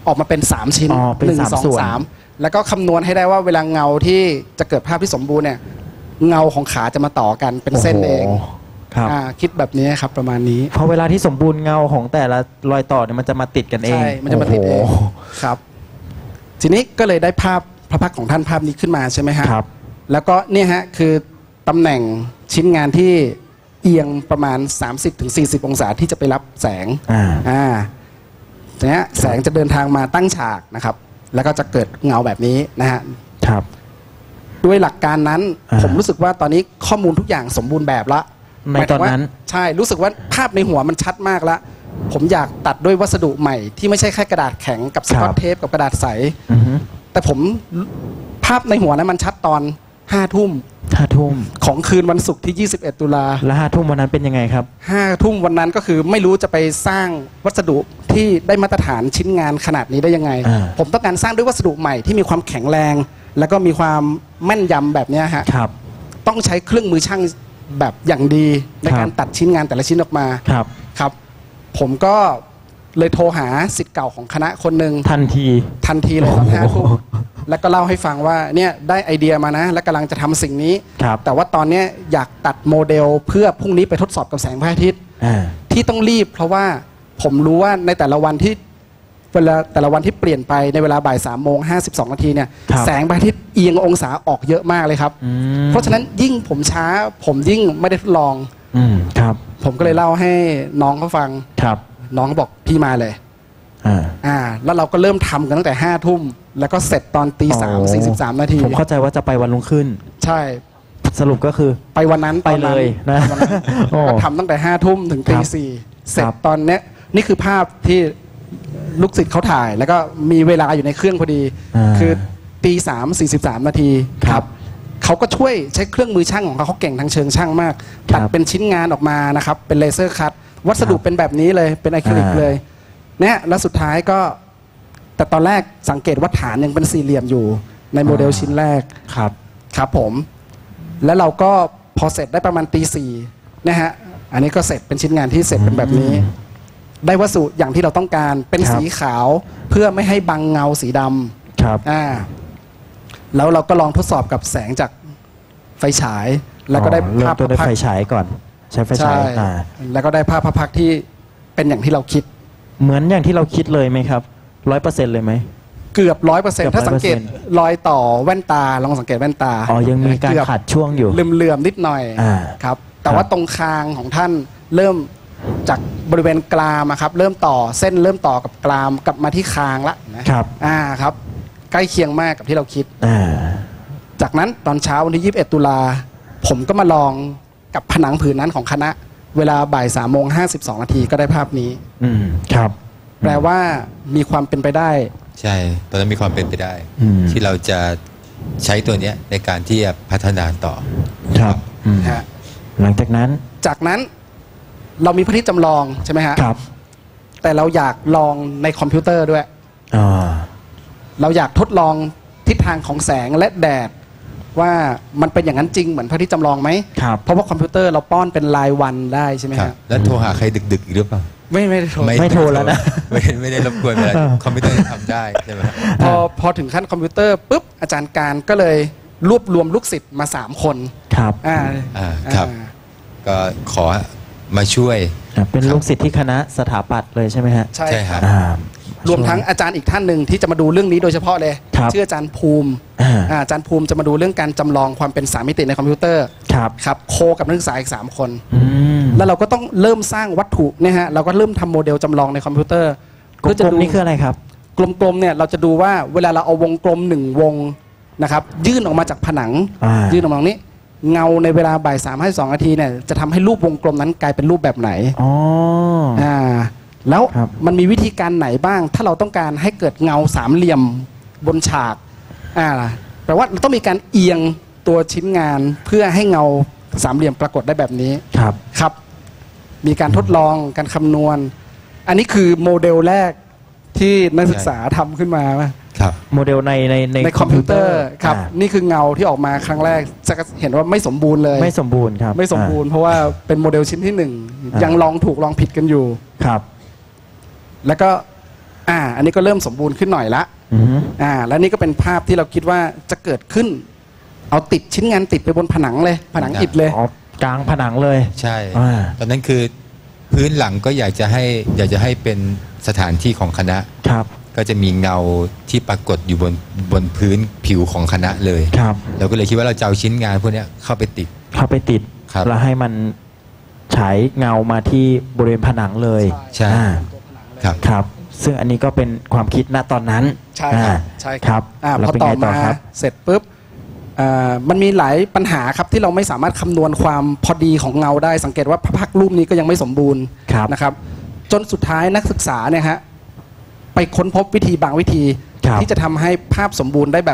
Speaker 3: ออกมาเป็น 3 ชิ้น
Speaker 2: อ๋อเป็นสามส่วน
Speaker 3: 3แล้วก็คำนวณให้ได้ว่าเวลาเงาที่จะเกิดภาพที่สมบูรณ์เนี่ยเงาของขาจะมาต่อกันเป็นเส้นเอง
Speaker 2: โโหครับ
Speaker 3: คิดแบบนี้ครับประมาณนี้
Speaker 2: พอเวลาที่สมบูรณ์เงาของแต่ละรอยต่อเนี่ยมันจะมาติดกันเอง
Speaker 3: ใช่มันจะมาติดเอง
Speaker 2: โโห
Speaker 3: ครับทีนี้ก็เลยได้ภาพพระพักตร์ของท่านภาพนี้ขึ้นมาใช่ไหมฮะ
Speaker 2: ครับ
Speaker 3: แล้วก็เนี่ยฮะคือตำแหน่งชิ้นงานที่เอียงประมาณ 30-40 องศาที่จะไปรับแสง เนี้ยแสงจะเดินทางมาตั้งฉากนะครับ แล้วก็จะเกิดเงาแบบนี้นะฮะ
Speaker 2: ครับ
Speaker 3: ด้วยหลักการนั้นผมรู้สึกว่าตอนนี้ข้อมูลทุกอย่างสมบูรณ์แบบละ
Speaker 2: ในตอนนั้น
Speaker 3: หมายถึงว่าใช่รู้สึกว่าภาพในหัวมันชัดมากละผมอยากตัดด้วยวัสดุใหม่ที่ไม่ใช่แค่กระดาษแข็งกับสกอตเทปกับกระดาษใส
Speaker 2: อือฮึ
Speaker 3: แต่ผมภาพในหัวนั้นมันชัดตอน5 ทุ่ม
Speaker 2: 5 ทุ่ม
Speaker 3: ของคืนวันศุกร์ที่ 21 ตุลา
Speaker 2: แล้ว5 ทุ่มวันนั้นเป็นยังไงครับ
Speaker 3: 5 ทุ่มวันนั้นก็คือไม่รู้จะไปสร้างวัสดุที่ได้มาตรฐานชิ้นงานขนาดนี้ได้ยังไง ผมต้องการสร้างด้วยวัสดุใหม่ที่มีความแข็งแรง แล้วก็มีความแม่นยำแบบเนี้ยฮะ
Speaker 2: ครับ
Speaker 3: ต้องใช้เครื่องมือช่างแบบอย่างดีในการตัดชิ้นงานแต่ละชิ้นออกมา
Speaker 2: ครับ
Speaker 3: ครับ ผมก็เลยโทรหาศิษย์เก่าของคณะคนหนึ่ง
Speaker 2: ทันที
Speaker 3: ทันทีเลยตอน
Speaker 2: โอ้โห
Speaker 3: 5 ทุ่มแล้วก็เล่าให้ฟังว่าเนี่ยได้ไอเดียมานะ และกำลังจะทำสิ่งนี้
Speaker 2: ครับ
Speaker 3: แต่ว่าตอนเนี้ยอยากตัดโมเดลเพื่อพรุ่งนี้ไปทดสอบกับแสงพระอาทิตย์ ที่ต้องรีบเพราะว่าผมรู้ว่าในแต่ละวันที่เวลาแต่ละวันที่เปลี่ยนไปในเวลาบ่าย3:52 นาทีเนี่ย
Speaker 2: ครับ
Speaker 3: แสงพระอาทิตย์เอียงองศาออกเยอะมากเลยครับ
Speaker 2: อืม
Speaker 3: เพราะฉะนั้นยิ่งผมช้าผมยิ่งไม่ได้ทดลอง
Speaker 2: ครับ
Speaker 3: ผมก็เลยเล่าให้น้องเขาฟัง
Speaker 2: ครับ
Speaker 3: น้องเขาบอกพี่มาเลย
Speaker 2: อ่า
Speaker 3: แล้วเราก็เริ่มทำกันตั้งแต่5 ทุ่มแล้วก็เสร็จตอนตี
Speaker 2: อ๋อ
Speaker 3: 3:43 นาที
Speaker 2: ผมเข้าใจว่าจะไปวันรุ่งขึ้น
Speaker 3: ใช่
Speaker 2: สรุปก็คือ
Speaker 3: ไปวันนั้น
Speaker 2: ไปเลยนะ
Speaker 3: ตอนนั้น
Speaker 2: โอ้
Speaker 3: ก็ทำตั้งแต่5 ทุ่มถึงตี
Speaker 2: ครับ
Speaker 3: 4เสร็จ
Speaker 2: ครับ
Speaker 3: ตอนเนี้ยนี่คือภาพที่ลูกศิษย์เขาถ่าย แล้วก็มีเวลาอยู่ในเครื่องพอดี คือตี3:43 นาที
Speaker 2: ครับ
Speaker 3: เขาก็ช่วยใช้เครื่องมือช่างของเขาเก่งทางเชิงช่างมาก
Speaker 2: ครับ
Speaker 3: ตัดเป็นชิ้นงานออกมานะครับ เป็นเลเซอร์คัตวัสดุ
Speaker 2: ครับ
Speaker 3: เป็นแบบนี้เลยเป็นอะคริลิก
Speaker 2: อ่า
Speaker 3: เลยเนี่ยแล้วสุดท้ายก็ แต่ตอนแรกสังเกตว่าฐานยังเป็นสี่เหลี่ยมอยู่ในโมเดลชิ้นแรก
Speaker 2: ครับ
Speaker 3: ครับผม แล้วเราก็พอเสร็จได้ประมาณตี 4นะฮะอันนี้ก็เสร็จเป็นชิ้นงานที่เสร็จเป็นแบบนี้ ได้วัสดุอย่างที่เราต้องการเป็น
Speaker 2: ครับ
Speaker 3: สีขาวเพื่อไม่ให้บังเงาสีด
Speaker 2: ครับ
Speaker 3: ำแล้วเราก็ลองทดสอบกับแสงจากไฟฉาย แล้วก็ได้
Speaker 2: เริ่
Speaker 3: ภาม พ
Speaker 2: ต้นด้วย
Speaker 3: พระพัก
Speaker 2: ไฟ
Speaker 3: ตร์
Speaker 2: ฉายก่อน ใช้ไฟ
Speaker 3: ใช่
Speaker 2: ฉาย
Speaker 3: แล้วก็ได้ภาพพระพักตร์ที่เป็นอย่างที่เราคิด
Speaker 2: เหมือนอย่างที่เราคิดเลยไหมครับ100%เลยไหม
Speaker 3: เกือบ
Speaker 2: เกือบ
Speaker 3: 100%ถ้าสังเกต
Speaker 2: 100%
Speaker 3: รอยต่อแว่นตาลองสังเกตแว่นตา
Speaker 2: อ๋อยังมีการ
Speaker 3: เอบ
Speaker 2: ขัดช่วงอยู่
Speaker 3: เหลื่อมๆนิดหน่อย
Speaker 2: อ่า
Speaker 3: ครับ แต่ว่าตรงคางของท่านเริ่มจากบริเวณกรามอะครับ เริ่มต่อเส้นเริ่มต่อกับกรามกลับมาที่คางละนะครับ ครับ ใกล้เคียงมากกับที่เราคิด จากนั้นตอนเช้าวันที่ 21 ตุลาผมก็มาลองกับผนังผืนนั้นของคณะ เวลาบ่าย3:52 นาทีก็ได้ภาพนี้
Speaker 2: ครับ
Speaker 3: แปลว่ามีความเป็นไปได้
Speaker 4: ใช่ตอนนั้นมีความเป็นไปได้
Speaker 2: อืม
Speaker 4: ที่เราจะใช้ตัวเนี้ยในการที่จะพัฒนาต่อ
Speaker 2: ครับอืม
Speaker 3: ฮะ
Speaker 2: หลังจากนั้น
Speaker 3: จากนั้นเรามีพระอาทิตย์จำลองใช่ไหมฮะ
Speaker 2: ครับ
Speaker 3: แต่เราอยากลองในคอมพิวเตอร์ด้วย
Speaker 2: อ่า
Speaker 3: เราอยากทดลองทิศทางของแสงและแดด ว่ามันเป็นอย่างนั้นจริงเหมือนพระอาทิตย์จำลองไหม
Speaker 2: ครับ
Speaker 3: เพราะว่าคอมพิวเตอร์เราป้อนเป็นรายวันได้ใช่ไหม
Speaker 4: ครับ
Speaker 3: ฮะ
Speaker 4: แล้วโทรหาใครดึกๆอีกหรือเปล่า
Speaker 3: ไม่ได้โทร
Speaker 2: ไม่โทรแล้วนะ
Speaker 4: ไม่ได้รบกวนเวลาคอมพิวเตอร์ทำได้ใช่ไหมครับ
Speaker 3: พอถึงขั้นคอมพิวเตอร์ปุ๊บอาจารย์การก็เลยรวบรวมลูกศิษย์มา3 คน
Speaker 2: ครับ
Speaker 4: ครับ ก็ขอมาช่วย
Speaker 2: เป็นลูกศิษย์ที่คณะสถาปัตย์เลยใช่ไหมฮะ
Speaker 3: ใช่
Speaker 4: ใช่
Speaker 3: ค
Speaker 4: ครั
Speaker 3: รับ
Speaker 4: บ
Speaker 3: รวมทั้งอาจารย์อีกท่านหนึ่งที่จะมาดูเรื่องนี้โดยเฉพาะเลย
Speaker 2: ครับ
Speaker 3: ชื่ออาจารย์ภูมิ อาจารย์ภูมิจะมาดูเรื่องการจำลองความเป็น3 มิติในคอมพิวเตอร์
Speaker 2: ครับ
Speaker 3: ครับโคกับนักศึกษาอีก3 คน
Speaker 2: อืม
Speaker 3: แล้วเราก็ต้องเริ่มสร้างวัตถุเนี่ยฮะเราก็เริ่มทำโมเดลจำลองในคอมพิวเตอร์
Speaker 2: กลมๆนี่คืออะไรครับ
Speaker 3: กลมๆเนี่ยเราจะดูว่าเวลาเราเอาวงกลม1 วงนะครับยื่นออกมาจากผนัง ยื่นออกมาตรงนี้ เงาในเวลาบ่าย3:52 นาทีเนี่ยจะทำให้รูปวงกลมนั้นกลายเป็นรูปแบบไหน
Speaker 2: อ๋อ
Speaker 3: แล้ว
Speaker 2: ครับ
Speaker 3: มันมีวิธีการไหนบ้าง ถ้าเราต้องการให้เกิดเงา3 เหลี่ยมบนฉากแปลว่าเราต้องมีการเอียงตัวชิ้นงานเพื่อให้เงา3 เหลี่ยมปรากฏได้แบบนี้
Speaker 2: ครับ
Speaker 3: ครับ มีการทดลองการคำนวณ อันนี้คือโมเดลแรกที่นักศึกษาทำขึ้นมา
Speaker 4: ครับ
Speaker 2: โมเดลใน
Speaker 3: คอมพิวเตอร์ครับนี่คือเงาที่ออกมาครั้งแรกจะเห็นว่าไม่สมบูรณ์เลย
Speaker 2: ไม่สมบูรณ์ครับ
Speaker 3: ไม่สมบูรณ์เพราะว่าเป็นโมเดลชิ้นที่ 1 ยังลองถูกลองผิดกันอยู่
Speaker 2: ครับ
Speaker 3: แล้วก็อันนี้ก็เริ่มสมบูรณ์ขึ้นหน่อยละ
Speaker 2: อืม
Speaker 3: และนี่ก็เป็นภาพที่เราคิดว่าจะเกิดขึ้น เอาติดชิ้นงานติดไปบนผนังเลยผนังอิฐเลย
Speaker 2: อ๋อกลางผนังเลย
Speaker 4: ใช่
Speaker 2: อ่า
Speaker 4: ตอนนั้นคือพื้นหลังก็อยากจะให้เป็นสถานที่ของคณะ
Speaker 2: ครับ
Speaker 4: ก็จะมีเงาที่ปรากฏอยู่บนพื้นผิวของคณะเลย
Speaker 2: ครับ
Speaker 4: เราก็เลยคิดว่าเราจะเอาชิ้นงานพวกเนี้ยเข้าไปติด
Speaker 2: เข้าไปติด
Speaker 4: ครับ
Speaker 2: แล้วให้มันฉายเงามาที่บริเวณผนังเลย
Speaker 4: ใช่
Speaker 2: อ่า
Speaker 4: ครับ
Speaker 2: ครับ ซึ่งอันนี้ก็เป็นความคิดณตอนนั้น
Speaker 3: ใช่ครับ
Speaker 2: อ่า
Speaker 3: ใช่
Speaker 2: ครับ
Speaker 3: พ
Speaker 2: แล้ว
Speaker 3: อ
Speaker 2: เป็น
Speaker 3: ต่อ
Speaker 2: ไงต่อ
Speaker 3: มา
Speaker 2: ครับ
Speaker 3: เสร็จปุ๊บมันมีหลายปัญหาครับที่เราไม่สามารถคำนวณความพอดีของเงาได้สังเกตว่าพระพักตร์รูปนี้ก็ยังไม่สมบูรณ์
Speaker 2: ครับ
Speaker 3: นะครับ จนสุดท้ายนักศึกษาเนี่ยฮะไปค้นพบวิธีบางวิธี
Speaker 2: ครับ
Speaker 3: ที่จะทำให้ภาพสมบูรณ์ได้แบบ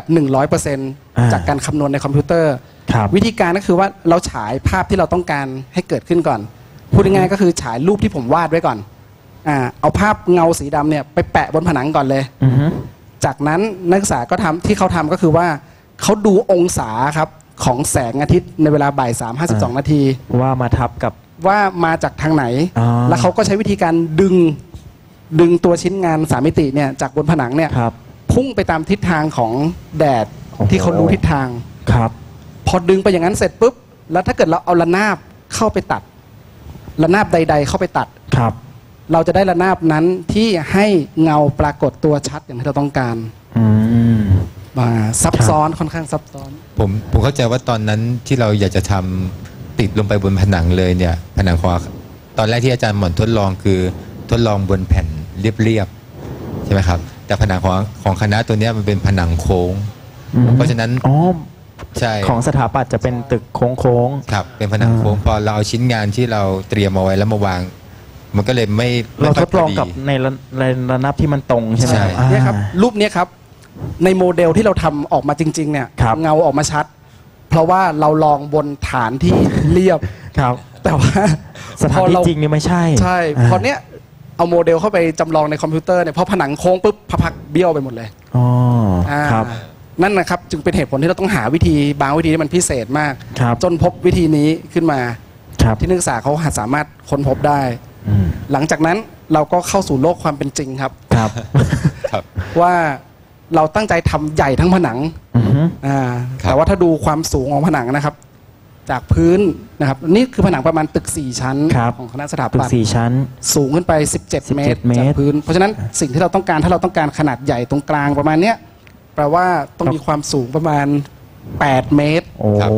Speaker 3: 100% จากการคำนวณในคอมพิวเตอร์
Speaker 2: ครับ
Speaker 3: วิธีการก็คือว่าเราฉายภาพที่เราต้องการให้เกิดขึ้นก่อน พูดง่ายๆก็คือฉายรูปที่ผมวาดไว้ก่อนเอาภาพเงาสีดำเนี่ยไปแปะบนผนังก่อนเลย
Speaker 2: อือฮึ
Speaker 3: จากนั้นนักศึกษาก็ทำที่เขาทำก็คือว่าเขาดูองศาครับของแสงอาทิตย์ในเวลาบ่าย3:52 นาที
Speaker 2: ว่ามาทับกับ
Speaker 3: ว่ามาจากทางไหน
Speaker 2: อ๋อ
Speaker 3: แล้วเขาก็ใช้วิธีการดึงตัวชิ้นงาน3มิติเนี่ยจากบนผนังเนี่ย
Speaker 2: ครับ
Speaker 3: พุ่งไปตามทิศทางของแดด
Speaker 2: โอ้โห
Speaker 3: ที่เขารู้ทิศทาง
Speaker 2: ครับ
Speaker 3: พอดึงไปอย่างนั้นเสร็จปุ๊บแล้วถ้าเกิดเราเอาระนาบเข้าไปตัดระนาบใด ๆ เข้าไปตัด
Speaker 2: ครับ
Speaker 3: เราจะได้ระนาบนั้นที่ให้เงาปรากฏตัวชัดอย่างที่เราต้องการ
Speaker 2: อืม
Speaker 3: ซับซ้อนค่อนข้างซับซ้อน
Speaker 4: ผมเข้าใจว่าตอนนั้นที่เราอยากจะทำติดลงไปบนผนังเลยเนี่ยผนังของตอนแรกที่อาจารย์หม่อนทดลองคือทดลองบนแผ่นเรียบๆใช่ไหมครับแต่ผนังของคณะตัวเนี้ยมันเป็นผนังโค้ง
Speaker 2: อืม
Speaker 4: เพราะฉะนั้น
Speaker 2: อ๋อ
Speaker 4: ใช่
Speaker 2: ของสถาปัตย์จะเป็นตึกโค้ง
Speaker 4: ครับเป็นผนังโค้งพอเราเอาชิ้นงานที่เราเตรียมเอาไว้แล้วมาวาง มันก็เลยไม่
Speaker 2: ๆเรา
Speaker 4: ค่
Speaker 2: ท
Speaker 4: ย
Speaker 2: ดลอง
Speaker 4: พ
Speaker 2: กับในระนาบที่มันตรงใช่ไหม
Speaker 4: ใช่
Speaker 2: อ่า
Speaker 3: เนี่ยครับรูปเนี้ยครับในโมเดลที่เราทำออกมาจริงๆเนี่ย
Speaker 2: ครับ
Speaker 3: เงาออกมาชัด เพราะว่าเราลองบนฐานที่เรียบ
Speaker 2: ครับ
Speaker 3: แต่ว่า
Speaker 2: สถานที่จริงนี่ไม่ใช่
Speaker 3: ใช่พอเนี้ยเอาโมเดลเข้าไปจำลองในคอมพิวเตอร์เนี่ยพอผนังโค้งปุ๊บพระพักตร์เบี้ยวไปหมดเลย
Speaker 2: อ๋อครับ
Speaker 3: นั่นนะครับจึงเป็นเหตุผลที่เราต้องหาวิธีบางวิธีที่มันพิเศษมาก
Speaker 2: ครับ
Speaker 3: จนพบวิธีนี้ขึ้นมา
Speaker 2: ครับ
Speaker 3: ที่นักศึกษาเขาสามารถค้นพบได้
Speaker 2: อืม
Speaker 3: หลังจากนั้นเราก็เข้าสู่โลกความเป็นจริงครับ
Speaker 2: ครับ
Speaker 4: ครับ
Speaker 3: ว่าเราตั้งใจทำใหญ่ทั้งผนัง
Speaker 2: อือฮึ
Speaker 4: ครับ
Speaker 3: แต่ว่าถ้าดูความสูงของผนังนะครับ จากพื้นนะครับนี่คือผนังประมาณตึก 4 ชั้น
Speaker 2: ครับ
Speaker 3: ของคณะสถา
Speaker 2: ตึก
Speaker 3: ปัตย์
Speaker 2: 4 ชั้น
Speaker 3: สูงขึ้นไป 17 เมตร
Speaker 2: เมตร
Speaker 3: จากพื้น เพราะฉะนั้นสิ่งที่เราต้องการถ้าเราต้องการขนาดใหญ่ตรงกลางประมาณเนี้ยแปลว่าต้องมีความสูงประมาณ 8 เมตร
Speaker 2: โอ้
Speaker 4: ครับ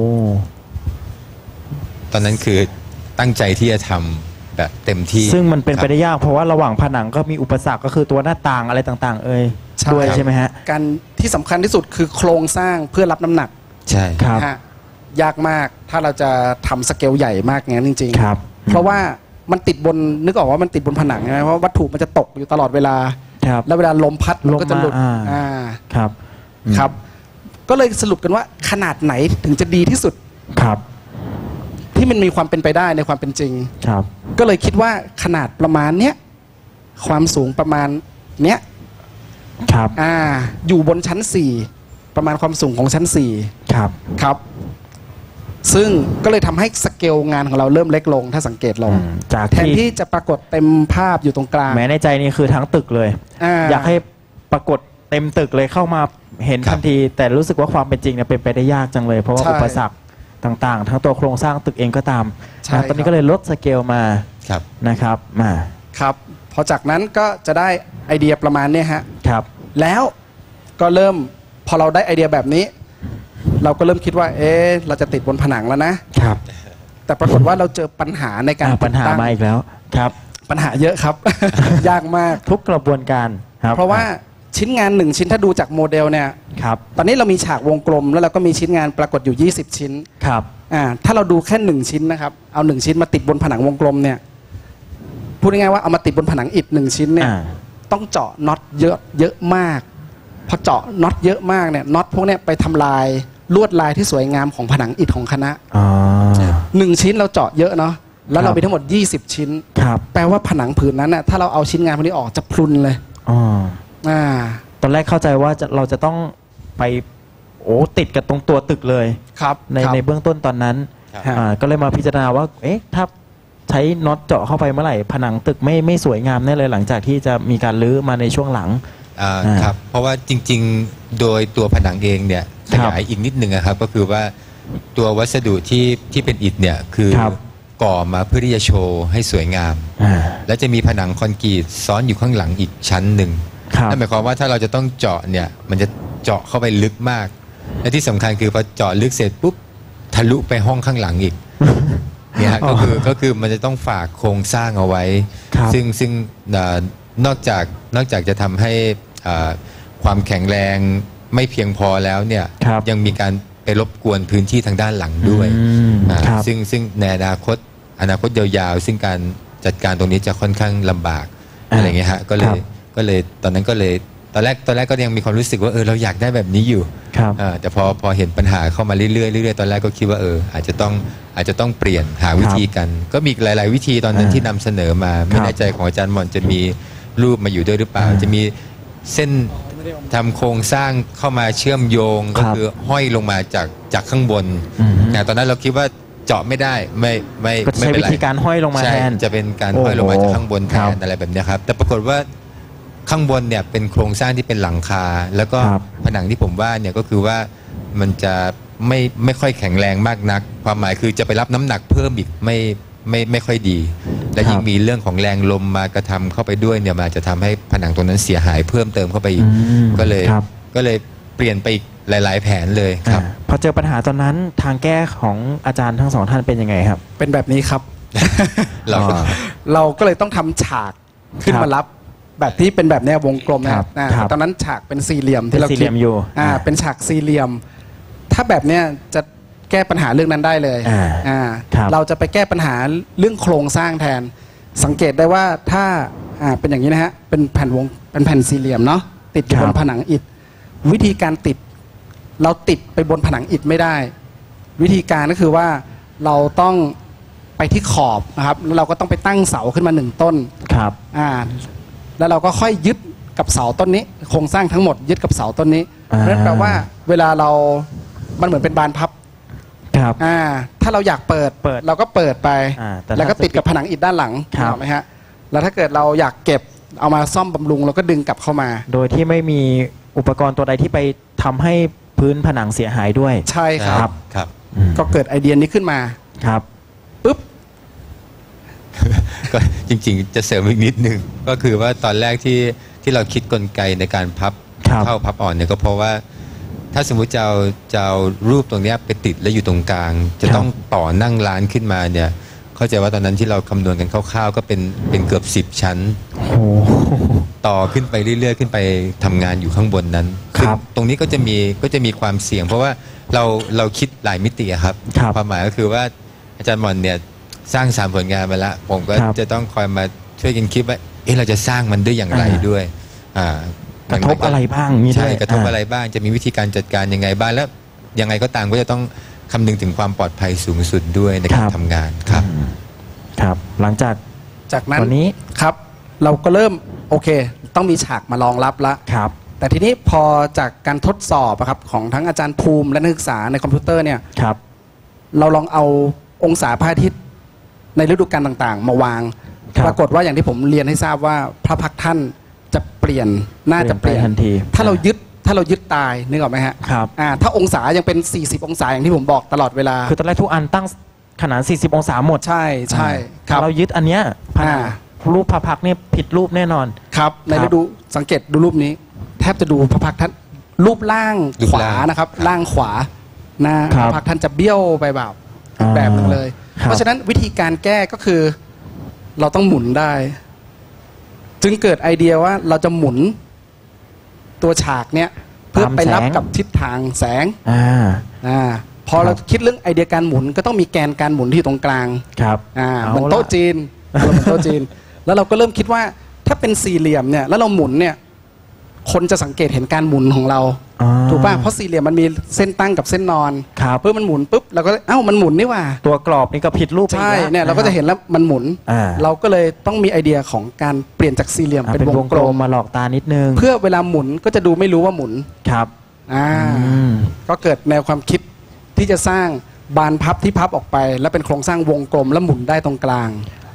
Speaker 4: ตอนนั้นคือตั้งใจที่จะทำแบบเต็มที่
Speaker 2: ซึ่งมันเป็นไป
Speaker 4: ครับ
Speaker 2: ได้ยากเพราะว่าระหว่างผนังก็มีอุปสรรคก็คือตัวหน้าต่างอะไรต่างๆ เอ่ย
Speaker 3: ใช่
Speaker 2: ด้วยใช่ไหมฮะ
Speaker 3: การที่สำคัญที่สุดคือโครงสร้างเพื่อรับน้ำหนัก
Speaker 4: ใช่
Speaker 2: ครับ
Speaker 3: นะฮะยากมากถ้าเราจะทำสเกลใหญ่มากงั้นจริง
Speaker 2: ครับ
Speaker 3: เพราะว่ามันติดบนนึกออกว่ามันติดบนผนังใช่ไหมเพราะวัตถุมันจะตกอยู่ตลอดเวลา
Speaker 2: ครับ
Speaker 3: แล้วเวลาลมพัดมันก็จะหลุด
Speaker 2: ลมมา ครับ
Speaker 3: ครับ ก็เลยสรุปกันว่าขนาดไหนถึงจะดีที่สุด
Speaker 2: ครับ
Speaker 3: ที่มันมีความเป็นไปได้ในความเป็นจริง
Speaker 2: ครับ
Speaker 3: ก็เลยคิดว่าขนาดประมาณเนี้ยความสูงประมาณเนี้ย
Speaker 2: ครับ
Speaker 3: อยู่บนชั้น 4 ประมาณความสูงของชั้น
Speaker 2: ครับ
Speaker 3: 4 ครับ ซึ่งก็เลยทำให้สเกลงานของเราเริ่มเล็กลงถ้าสังเกตลง
Speaker 2: จาก
Speaker 3: แทน
Speaker 2: ที่
Speaker 3: ที่จะปรากฏเต็มภาพอยู่ตรงกลาง
Speaker 2: แม้ในใจนี่คือทั้งตึกเลย อยากให้ปรากฏเต็มตึกเลยเข้ามาเห็น
Speaker 4: ครับ
Speaker 2: ทันที แต่รู้สึกว่าความเป็นจริงเนี่ยเป็นไปได้ยากจังเลย เพราะว่า
Speaker 3: ใช่
Speaker 2: อุปสรรคต่างๆ ทั้งตัวโครงสร้างตึกเองก็ตาม
Speaker 3: ใช่
Speaker 2: นะตอนนี้
Speaker 3: ครับ
Speaker 2: ก็เลยลดสเกลมา
Speaker 4: ครับ
Speaker 2: นะครับมา
Speaker 3: ครับพอจากนั้นก็จะได้ไอเดียประมาณเนี้ยฮะ
Speaker 2: ครับ
Speaker 3: แล้วก็เริ่มพอเราได้ไอเดียแบบนี้ เราก็เริ่มคิดว่า เราจะติดบนผนังแล้วนะ
Speaker 2: ครับ
Speaker 3: แต่ปรากฏว่าเราเจอปัญหาในการ
Speaker 2: ปัญหา
Speaker 3: ติดตั้ง
Speaker 2: มาอีกแล้วครับ
Speaker 3: ปัญหาเยอะครับ ยากมาก
Speaker 2: ทุกกระบวนการครับ
Speaker 3: เพราะว่าชิ้นงาน1ชิ้นถ้าดูจากโมเดลเนี่ย
Speaker 2: ครับ
Speaker 3: ตอนนี้เรามีฉากวงกลมแล้วเราก็มีชิ้นงานปรากฏอยู่ 20 ชิ้น
Speaker 2: ครับ
Speaker 3: ถ้าเราดูแค่1ชิ้นนะครับเอา1ชิ้นมาติดบนผนังวงกลมเนี่ยพูดง่ายๆว่าเอามาติดบนผนังอิฐ1ชิ้นเนี่ย ต้องเจาะน็อตเยอะมากพอเจาะน็อตเยอะมากเนี่ยน็อตพวกเนี้ยไปทำลายลวดลายที่สวยงามของผนังอิฐของคณะ
Speaker 2: อ๋อ
Speaker 3: 1ชิ้นเราเจาะเยอะเนาะแล้ว
Speaker 2: ครั
Speaker 3: เรา
Speaker 2: บ
Speaker 3: มีทั้งหมด20 ชิ้น
Speaker 2: ครับ
Speaker 3: แปลว่าผนังผืนนั้นน่ะถ้าเราเอาชิ้นงานพวกนี้ออกจะพรุนเลย
Speaker 2: อ๋อ
Speaker 3: อ่า
Speaker 2: ตอนแรกเข้าใจว่าเราจะต้องไปติดกับตรงตัวตึกเลย
Speaker 3: ครับ
Speaker 2: ใน
Speaker 3: ครับ
Speaker 2: ในเบื้องต้นตอนนั้น
Speaker 4: ครับ
Speaker 3: ฮะ
Speaker 2: ก็เลยมาพิจารณาว่าถ้าใช้น็อตเจาะเข้าไปเมื่อไหร่ผนังตึกไม่สวยงามแน่เลยหลังจากที่จะมีการรื้อมาในช่วงหลัง
Speaker 4: ครับเพราะว่าจริงๆโดยตัวผนังเองเนี่ยขยายอีกนิดนึงนะครับก็คือว่าตัววัสดุที่เป็นอิฐเนี่ยคือ
Speaker 2: ครับ
Speaker 4: ก่อมาเพื่อที่จะโชว์ให้สวยงาม และจะมีผนังคอนกรีตซ้อนอยู่ข้างหลังอีกชั้นหนึ่ง
Speaker 2: ครับ
Speaker 4: นั่นหมายความว่าถ้าเราจะต้องเจาะเนี่ยมันจะเจาะเข้าไปลึกมาก และที่สำคัญคือพอเจาะลึกเสร็จปุ๊บทะลุไปห้องข้างหลังอีกเนี่ยฮะก็คือมันจะต้องฝากโครงสร้างเอาไว้
Speaker 2: ครับ
Speaker 4: ซึ่งนอกจากจะทำให้ความแข็งแรงไม่เพียงพอแล้วเนี่ย
Speaker 2: ครับ
Speaker 4: ยังมีการไปรบกวนพื้นที่ทางด้านหลังด้วย
Speaker 2: ครับ
Speaker 4: ซึ่งในอนาคตยาวๆซึ่งการจัดการตรงนี้จะค่อนข้างลำบาก
Speaker 2: อ่า
Speaker 4: อะไรเงี้ยฮะก็เลยตอนแรกก็ยังมีความรู้สึกว่าเราอยากได้แบบนี้อยู่
Speaker 2: ครับ
Speaker 4: แต่พอเห็นปัญหาเข้ามาเรื่อยๆตอนแรกก็คิดว่าอาจจะต้องเปลี่ยนหาวิธีกัน ก็มีหลายๆวิธีตอนนั้นที่นำเสนอมาไม่แน่ใจของอาจารย์หม่อนจะมีรูปมาอยู่ด้วยหรือเปล่า จะมีเส้นทำโครงสร้างเข้ามาเชื่อมโยงก็คือห้อยลงมาจากข้างบน แต่ตอนนั้นเราคิดว่าเจาะไม่ได้ไม่
Speaker 2: ก็ใช้
Speaker 4: เป็น
Speaker 2: วิ
Speaker 4: ไร
Speaker 2: ธีการห้อยลงมา
Speaker 4: ใช่
Speaker 2: แทน
Speaker 4: จะเป็นการห้อยลงมาจากข้างบนแท
Speaker 2: ครับ
Speaker 4: นอะไรแบบเนี้ยครับแต่ปรากฏว่าข้างบนเนี่ยเป็นโครงสร้างที่เป็นหลังคา แล้วก็
Speaker 2: ครับ
Speaker 4: ผนังที่ผมว่าเนี่ยก็คือว่ามันจะไม่ค่อยแข็งแรงมากนัก ความหมายคือจะไปรับน้ำหนักเพิ่มอีกไม่ค่อยดี และยิ่งมีเรื่องของแรงลมมากระทำเข้าไปด้วยเนี่ยมันอาจจะทำให้ผนังตรงนั้นเสียหายเพิ่มเติมเข้าไปอีก ก็เลยเปลี่ยนไปอีกหลาย ๆ แผนเลยครับ
Speaker 2: พอเจอปัญหาตอนนั้นทางแก้ของอาจารย์ทั้งสองท่านเป็นยังไงครับ
Speaker 3: เป็นแบบนี้ครับ
Speaker 4: เรา
Speaker 3: เราก็เลยต้องทำฉากขึ้น
Speaker 2: ครับ
Speaker 3: มารับแบบที่เป็นแบบเนี้ยวงกลมนะค
Speaker 2: ครั
Speaker 3: รั
Speaker 2: บบ
Speaker 3: นะครับ ตอนนั้นฉากเป็นสี่เหลี่ยมที่เรา
Speaker 2: เป็นสี่เหลี่ยมอยู่
Speaker 3: เป็นฉากสี่เหลี่ยม ถ้าแบบเนี้ยจะแก้ปัญหาเรื่องนั้นได้เลย
Speaker 2: ครับ
Speaker 3: เราจะไปแก้ปัญหาเรื่องโครงสร้างแทน สังเกตได้ว่าถ้าเป็นอย่างนี้นะฮะเป็นแผ่นสี่เหลี่ยมเนาะติดอยู่บนผนังอิฐวิธีการติดเราติดไปบนผนังอิฐไม่ได้ วิธีการก็คือว่าเราต้องไปที่ขอบนะครับแล้วเราก็ต้องไปตั้งเสาขึ้นมาหนึ่งต้น
Speaker 2: ครับ
Speaker 3: แล้วเราก็ค่อยยึดกับเสาต้นนี้ โครงสร้างทั้งหมดยึดกับเสาต้นนี้นั่นแปลว่าเวลามันเหมือนเป็นบานพับ
Speaker 2: ครับ
Speaker 3: ถ้าเราอยากเปิดเราก็เปิดไป
Speaker 2: แต่ถ้า
Speaker 3: แล้วก็ติดกับผนังอิฐด้านหลัง
Speaker 2: ครับ
Speaker 3: ถูกไหมฮะแล้วถ้าเกิดเราอยากเก็บเอามาซ่อมบำรุงเราก็ดึงกลับเข้ามา
Speaker 2: โดยที่ไม่มีอุปกรณ์ตัวใดที่ไปทำให้พื้นผนังเสียหายด้วย
Speaker 3: ใช่ครับ
Speaker 4: ครับ
Speaker 3: ก็เกิดไอเดียนี้ขึ้นมา
Speaker 2: ครับ
Speaker 3: ปุ๊บ
Speaker 4: ก็จริงๆจะเสริมอีกนิดนึงก็คือว่าตอนแรกที่เราคิดกลไกในการพับ
Speaker 2: ครับ
Speaker 4: เข้าพับอ่อนเนี่ยก็เพราะว่าถ้าสมมุติจะเอารูปตรงเนี้ยไปติดแล้วอยู่ตรงกลาง จะต้องต่อนั่งร้านขึ้นมาเนี่ยเข้าใจว่าตอนนั้นที่เราคำนวณกันคร่าวๆก็เป็นเกือบ10 ชั้น
Speaker 2: โอ้โห
Speaker 4: ต่อขึ้นไปเรื่อยๆขึ้นไปทำงานอยู่ข้างบนนั้น
Speaker 2: ครับ
Speaker 4: ซึ่งตรงนี้ก็จะมีความเสี่ยง เพราะว่าเราคิดหลายมิติอะครับ
Speaker 2: ครับ
Speaker 4: ความหมายก็คือว่าอาจารย์หม่อนเนี่ยสร้าง3 ผลงานมาแล้วผมก็
Speaker 2: ครับ
Speaker 4: จะต้องคอยมาช่วยกันคิดว่าเราจะสร้างมันด้วยอย่างไรด้วย
Speaker 2: กระทบอะไรบ้างนี่ด้
Speaker 4: ใช่
Speaker 2: วย
Speaker 4: กระทบอะไรบ้างจะมีวิธีการจัดการยังไงบ้างแล้วยังไงก็ตามก็จะต้องคำนึงถึงความปลอดภัยสูงสุดด้วยในการทำงานครับ
Speaker 2: ครับ หลังจาก
Speaker 3: จากนั้น
Speaker 2: วันนี้
Speaker 3: ครับ เราก็เริ่มโอเค ต้องมีฉากมารองรับละ
Speaker 2: ครับ
Speaker 3: แต่ทีนี้พอจากการทดสอบอะครับของทั้งอาจารย์ภูมิและนักศึกษาในคอมพิวเตอร์เนี่ย
Speaker 2: ครับ
Speaker 3: เราลองเอาองศาพระอาทิตย์ในฤดูกาลต่างๆ มาวาง
Speaker 2: ครับ
Speaker 3: ปรากฏว่าอย่างที่ผมเรียนให้ทราบว่าพระพักตร์ท่านจะเปลี่ยนน่าจะเปลี่ยน
Speaker 2: เปลี่ยนไปทันที
Speaker 3: ถ้าเรายึดตายนึกออกไหมฮะ
Speaker 2: ครับ
Speaker 3: ถ้าองศายังเป็น40องศาอย่างที่ผมบอกตลอดเวลา
Speaker 2: คือตอนแรกทุกอันตั้งขนาด40 องศาหมด
Speaker 3: ใช่ค
Speaker 2: ถ้า
Speaker 3: รับ
Speaker 2: เรายึดอันเนี้ยผนัง
Speaker 3: อ่า
Speaker 2: รูปพระพักตร์เนี่ยผิดรูปแน่นอน
Speaker 3: ครับใน
Speaker 2: ครับ
Speaker 3: ฤดูสังเกตดูรูปนี้ แทบจะดูพระพักตร์ท่านรูปล่าง
Speaker 4: รูป
Speaker 3: ขวา
Speaker 4: ล่าง
Speaker 3: นะครับล่างขวาหน้า
Speaker 2: ค
Speaker 3: พ
Speaker 2: รับ
Speaker 3: ระพักตร์ท่านจะเบี้ยวไปแบบอีกแบบหนึงเลย
Speaker 2: ครับ
Speaker 3: เพราะฉะนั้นวิธีการแก้ก็คือเราต้องหมุนได้ จึงเกิดไอเดียว่าเราจะหมุนตัวฉากเนี้ยเพื่อไปรับกับทิศทางแสง พอเราคิดเรื่องไอเดียการหมุนก็ต้องมีแกนการหมุนที่อยู่ตรงกลาง
Speaker 2: ครับ
Speaker 3: เหมือนโต๊ะจีนเหมือนโต๊ะจีน แล้วเราก็เริ่มคิดว่าถ้าเป็นสี่เหลี่ยมเนี่ยแล้วเราหมุนเนี่ยคนจะสังเกตเห็นการหมุนของเรา ถูกป่ะเพราะสี่เหลี่ยมมันมีเส้นตั้งกับเส้นนอน
Speaker 2: ครับ
Speaker 3: เพื่อมันหมุนปุ๊บเราก็มันหมุนนี่หว่า
Speaker 2: ตัวกรอบนี่ก็ผิดรูปไปอีก
Speaker 3: ใช่
Speaker 2: แล้ว
Speaker 3: เนี่ยเราก็จะเห็นแล้วมันหมุน เราก็เลยต้องมีไอเดียของการเปลี่ยนจากสี่เหลี่ยม
Speaker 2: เป็
Speaker 3: เป็น น
Speaker 2: ว
Speaker 3: ว
Speaker 2: ง
Speaker 3: ง
Speaker 2: ก
Speaker 3: ก
Speaker 2: ล
Speaker 3: ล
Speaker 2: ม
Speaker 3: ม
Speaker 2: มาหลอกตานิดนึง
Speaker 3: เพื่อเวลาหมุนก็จะดูไม่รู้ว่าหมุน
Speaker 2: ครับ ม
Speaker 3: ก็เกิดแนวความคิดที่จะสร้างบานพับที่พับออกไป แล้วเป็นโครงสร้างวงกลมแล้วหมุนได้ตรงกลาง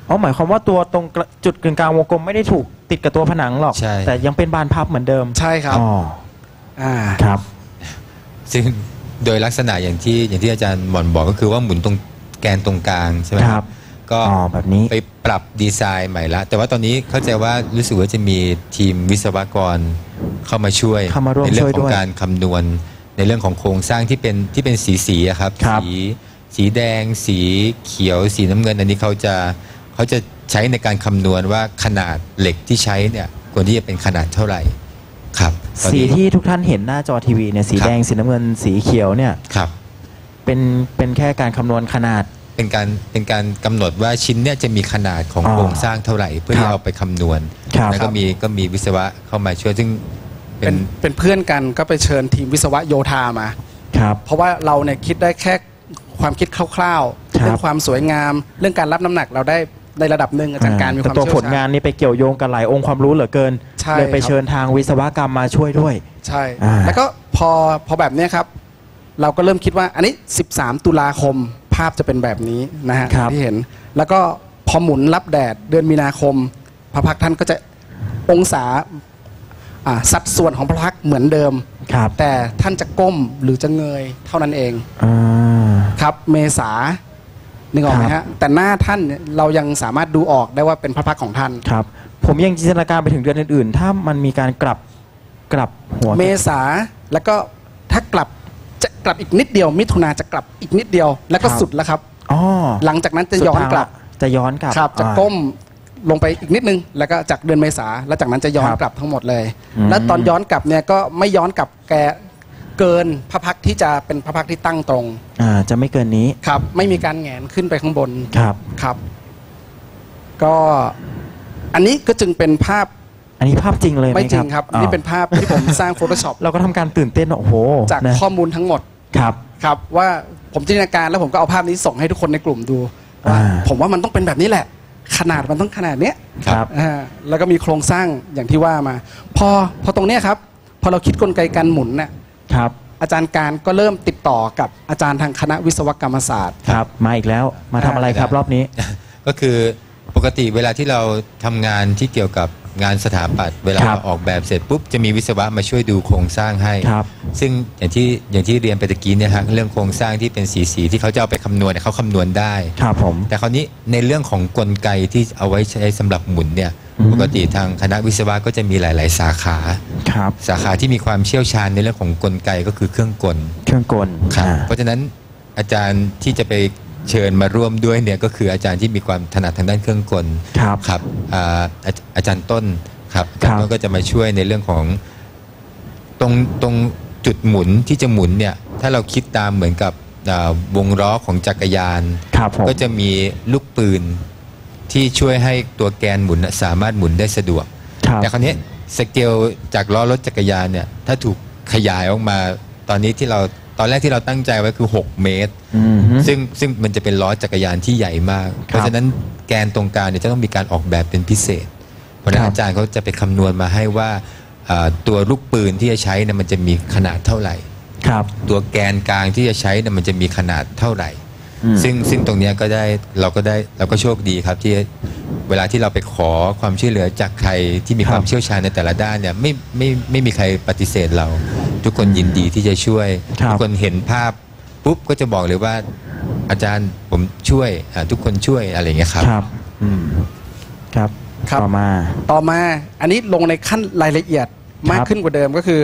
Speaker 2: อ๋อหมายความว่าตัวตรงจุดกึ่งกลางวงกลมไม่ได้ถูกติดกับตัวผนังหรอก
Speaker 4: ใช่
Speaker 2: แต่ยังเป็นบานพับเหมือนเดิม
Speaker 3: ใช่ครับ
Speaker 2: อ๋อ ครับ
Speaker 4: ซึ่งโดยลักษณะอย่างที่อาจารย์หม่อนบอกก็คือว่าหมุนตรงแกนตรงกลางใช่ไหม
Speaker 2: ครับ
Speaker 4: ก็
Speaker 2: แบบนี้
Speaker 4: ไปปรับดีไซน์ใหม่ละแต่ว่าตอนนี้เข้าใจว่ารู้สึกว่าจะมีทีมวิศวกรเข้ามาช่วย
Speaker 2: เข้ามาร่วม
Speaker 4: ในเรื่
Speaker 2: ช่วย
Speaker 4: ขอ
Speaker 2: ด้
Speaker 4: ง
Speaker 2: วย
Speaker 4: การคำนวณในเรื่องของโครงสร้างที่เป็นสีอะครับ
Speaker 2: ครับ
Speaker 4: สีแดง สีเขียว สีน้ำเงินอันนี้เขาจะใช้ในการคำนวณว่าขนาดเหล็กที่ใช้เนี่ยควรที่จะเป็นขนาดเท่าไหร่ครับตอน
Speaker 2: สี
Speaker 4: นี้
Speaker 2: ที่ทุกท่านเห็นหน้าจอทีวีเนี่ยสี
Speaker 4: ครับ
Speaker 2: แดงสีน้ำเงินสีเขียวเนี่ย
Speaker 4: ครับ
Speaker 2: เป็นแค่การคำนวณขนาด
Speaker 4: เป็นการกำหนดว่าชิ้นเนี่ยจะมีขนาดของ
Speaker 2: อ๋อ
Speaker 4: โครงสร้างเท่าไหร่ เพื่อ
Speaker 2: ครั
Speaker 4: ที่
Speaker 2: บ
Speaker 4: เอาไปคำนวณ
Speaker 2: ครับ
Speaker 4: แล้วก็มีวิศวะเข้ามาช่วยซึ่งเป็
Speaker 3: เป็นเพื่อนกันก็ไปเชิญทีมวิศวะโยธามา
Speaker 2: ครับ
Speaker 3: เพราะว่าเราเนี่ยคิดได้แค่ความคิดคร่าวๆ
Speaker 2: ครับ
Speaker 3: เรื่องความสวยงาม เรื่องการรับน้ำหนักเราได้ในระดับหนึ่งอาจารย์การมีค
Speaker 2: แต่
Speaker 3: วาม
Speaker 2: ตัว
Speaker 3: เชี่ยว
Speaker 2: ผลงา
Speaker 3: ชาน ญ
Speaker 2: นี่ไปเกี่ยวโยงกับหลายองค์ความรู้เหลือเกิน
Speaker 3: ใช่
Speaker 2: เลยไป
Speaker 3: ครับ
Speaker 2: เชิญทางวิศวกรรมมาช่วยด้วย
Speaker 3: ใช่
Speaker 2: แล้ว
Speaker 3: ก็พอแบบเนี้ยครับ เราก็เริ่มคิดว่าอันนี้ 13 ตุลาคมภาพจะเป็นแบบนี้นะฮะ
Speaker 2: ครับ
Speaker 3: ที่เห็น แล้วก็พอหมุนรับแดดเดือนมีนาคม พระพักตร์ท่านก็จะองศาสัดส่วนของพระพักตร์เหมือนเดิม
Speaker 2: ครับ
Speaker 3: แต่ท่านจะก้มหรือจะเงยเท่านั้นเอง
Speaker 2: อ่า
Speaker 3: ครับเมษานึกออกไหม
Speaker 2: ครั
Speaker 3: ฮะ
Speaker 2: บ
Speaker 3: แต่หน้าท่านเนี่ยเรายังสามารถดูออกได้ว่าเป็นพระพักตร์ของท่าน
Speaker 2: ครับ ผมยังจินตนาการไปถึงเดือนอื่นๆ ถ้ามันมีการกลับหัว
Speaker 3: เมษาแล้วก็ถ้ากลับจะกลับอีกนิดเดียว มิถุนาจะกลับอีกนิดเดียว แล้วก็
Speaker 2: ครับ
Speaker 3: สุดแล้วครับ
Speaker 2: อ๋อ
Speaker 3: หลังจากนั้นจะย้อนกลับ
Speaker 2: จะย้อนกลับ
Speaker 3: ครับจะ
Speaker 2: อ่า
Speaker 3: ก้มลงไปอีกนิดนึง แล้วก็จากเดือนเมษาแล้วจากนั้นจะย้อน
Speaker 2: ครับ
Speaker 3: กลับทั้งหมดเลย
Speaker 2: อืม
Speaker 3: แล้วตอนย้อนกลับเนี่ยก็ไม่ย้อนกลับเกินพระพักตร์ที่จะเป็นพระพักตร์ที่ตั้งตรง
Speaker 2: จะไม่เกินนี้
Speaker 3: ครับ ไม่มีการแหงนขึ้นไปข้างบน
Speaker 2: ครับ
Speaker 3: ครับ ก็อันนี้ก็จึงเป็นภาพ
Speaker 2: อันนี้ภาพจริงเลยไหม
Speaker 3: ไม่จริงครับ
Speaker 2: อ้าว
Speaker 3: นี่เป็นภาพที่ผมสร้าง Photoshop
Speaker 2: เราก็ทำการตื่นเต้นโอ้โห
Speaker 3: จาก
Speaker 2: นะ
Speaker 3: ข้อมูลทั้งหมด
Speaker 2: ครับ
Speaker 3: ครับว่าผมจินตนาการแล้วผมก็เอาภาพนี้ส่งให้ทุกคนในกลุ่มดูว่า ผมว่ามันต้องเป็นแบบนี้แหละ ขนาดมันต้องขนาดเนี้ย
Speaker 2: ครับ
Speaker 3: แล้วก็มีโครงสร้างอย่างที่ว่ามา พอตรงเนี้ยครับ พอเราคิดกลไกการหมุนน่ะ
Speaker 2: ครับ
Speaker 3: อาจารย์การก็เริ่มติดต่อกับอาจารย์ทางคณะวิศวกรรมศาสตร์
Speaker 2: ครับ มาอีกแล้ว มาทำอะไรครับรอบนี้
Speaker 4: ก็คือปกติเวลาที่เราทำงานที่เกี่ยวกับงานสถาปัตย์เวลา
Speaker 2: ครับ
Speaker 4: เราออกแบบเสร็จปุ๊บจะมีวิศวะมาช่วยดูโครงสร้างให้
Speaker 2: ครับ
Speaker 4: ซึ่งอย่างที่เรียนไปตะกี้เนี่ยฮะเรื่องโครงสร้างที่เป็นสีที่เขาจะเอาไปคำนวณเนี่ยเขาคำนวณได้
Speaker 2: ครับผม
Speaker 4: แต่คราวนี้ในเรื่องของกลไกที่เอาไว้ใช้สำหรับหมุนเนี่ย
Speaker 2: อืม
Speaker 4: ปกติทางคณะวิศวะก็จะมีหลาย ๆ สาขา
Speaker 2: ครับ
Speaker 4: สาขาที่มีความเชี่ยวชาญในเรื่องของกลไกก็คือเครื่องกล
Speaker 2: เครื่องกล
Speaker 4: ครับ
Speaker 2: อ่า
Speaker 4: เพราะฉะนั้นอาจารย์ที่จะไปเชิญมาร่วมด้วยเนี่ยก็คืออาจารย์ที่มีความถนัดทางด้านเครื่องกล
Speaker 2: ครับ
Speaker 4: ครับอาจารย์ต้นครับอาจารย์ต้นก็จะมาช่วยในเรื่องของตรงจุดหมุนที่จะหมุนเนี่ยถ้าเราคิดตามเหมือนกับวงล้อของจักรยาน
Speaker 2: ครับผม
Speaker 4: ก็จะมีลูกปืนที่ช่วยให้ตัวแกนหมุนน่ะสามารถหมุนได้สะดวก
Speaker 2: ครับ
Speaker 4: แต่คราวนี้สเกลจากล้อรถจักรยานเนี่ยถ้าถูกขยายออกมาตอนแรกที่เราตั้งใจไว้คือ 6 เมตร
Speaker 2: อืมฮึ
Speaker 4: ซึ่งมันจะเป็นล้อจักรยานที่ใหญ่มาก เพราะฉะนั้นแกนตรงกลางเนี่ยจะต้องมีการออกแบบเป็นพิเศษ เพราะฉะนั้น
Speaker 2: ครับ
Speaker 4: อาจารย์เขาจะไปคำนวณมาให้ว่าตัวลูกปืนที่จะใช้เนี่ยมันจะมีขนาดเท่าไหร่
Speaker 2: ครับ
Speaker 4: ตัวแกนกลางที่จะใช้เนี่ยมันจะมีขนาดเท่าไหร่
Speaker 2: อืม
Speaker 4: ซึ่งตรงเนี้ยเราก็โชคดีครับที่เวลาที่เราไปขอความช่วยเหลือจากใครที่มีความเชี่ยวชาญในแต่ละด้านเนี่ยไม่มีใครปฏิเสธเรา ทุกคนยินดีที่จะช่วย
Speaker 2: ครับ
Speaker 4: ทุกคนเห็นภาพปุ๊บก็จะบอกเลยว่าอาจารย์ผมช่วยทุกคนช่วยอะไรอย่างเงี้ยครับ
Speaker 2: ครับอืมครับ
Speaker 3: ครับ
Speaker 2: ต่อมา
Speaker 3: ต่อมาอันนี้ลงในขั้นรายละเอียดมากขึ้นกว่าเดิมก็คือ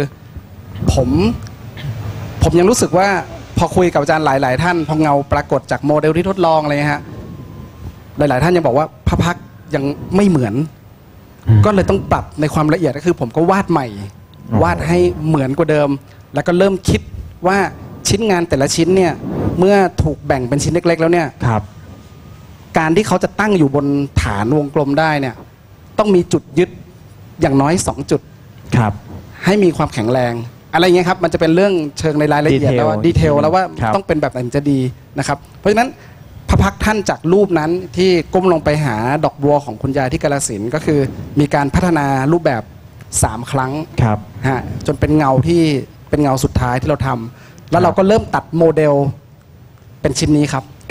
Speaker 3: ผมยังรู้สึกว่าพอคุยกับอาจารย์หลาย ๆ ท่านพอเงาปรากฏจากโมเดลที่ทดลองอะไรฮะหลาย ๆ ท่านยังบอกว่าพระพักตร์ยังไม่เหมือน ก็เลยต้องปรับในความละเอียดก็คือ ผมก็วาดใหม่
Speaker 2: อ๋อ
Speaker 3: วาดให้เหมือนกว่าเดิม แล้วก็เริ่มคิดว่าชิ้นงานแต่ละชิ้นเนี่ยเมื่อถูกแบ่งเป็นชิ้นเล็ก ๆ แล้วเนี่ย
Speaker 2: ครับ
Speaker 3: การที่เขาจะตั้งอยู่บนฐานวงกลมได้เนี่ยต้องมีจุดยึดอย่างน้อย 2 จุด
Speaker 2: ครับ
Speaker 3: ให้มีความแข็งแรง อะไรเงี้ยครับมันจะเป็นเรื่องเชิงในรายละเอียด
Speaker 2: Detail
Speaker 3: แล้วว่าดีเทลแล้วว่า
Speaker 2: ครับ
Speaker 3: ต้องเป็นแบบไหนถึงจะดีนะครับเพราะฉะนั้นพระพักตร์ท่านจากรูปนั้นที่ก้มลงไปหาดอกบัวของคุณยายที่กาฬสินธุ์ก็คือมีการพัฒนารูปแบบ 3 ครั้ง
Speaker 2: ครับ
Speaker 3: ฮะจนเป็นเงาที่เป็นเงาสุดท้ายที่เราทำแล้วเราก็เริ่มตัดโมเดลเป็นชิ้นนี้ครับ
Speaker 2: ครับ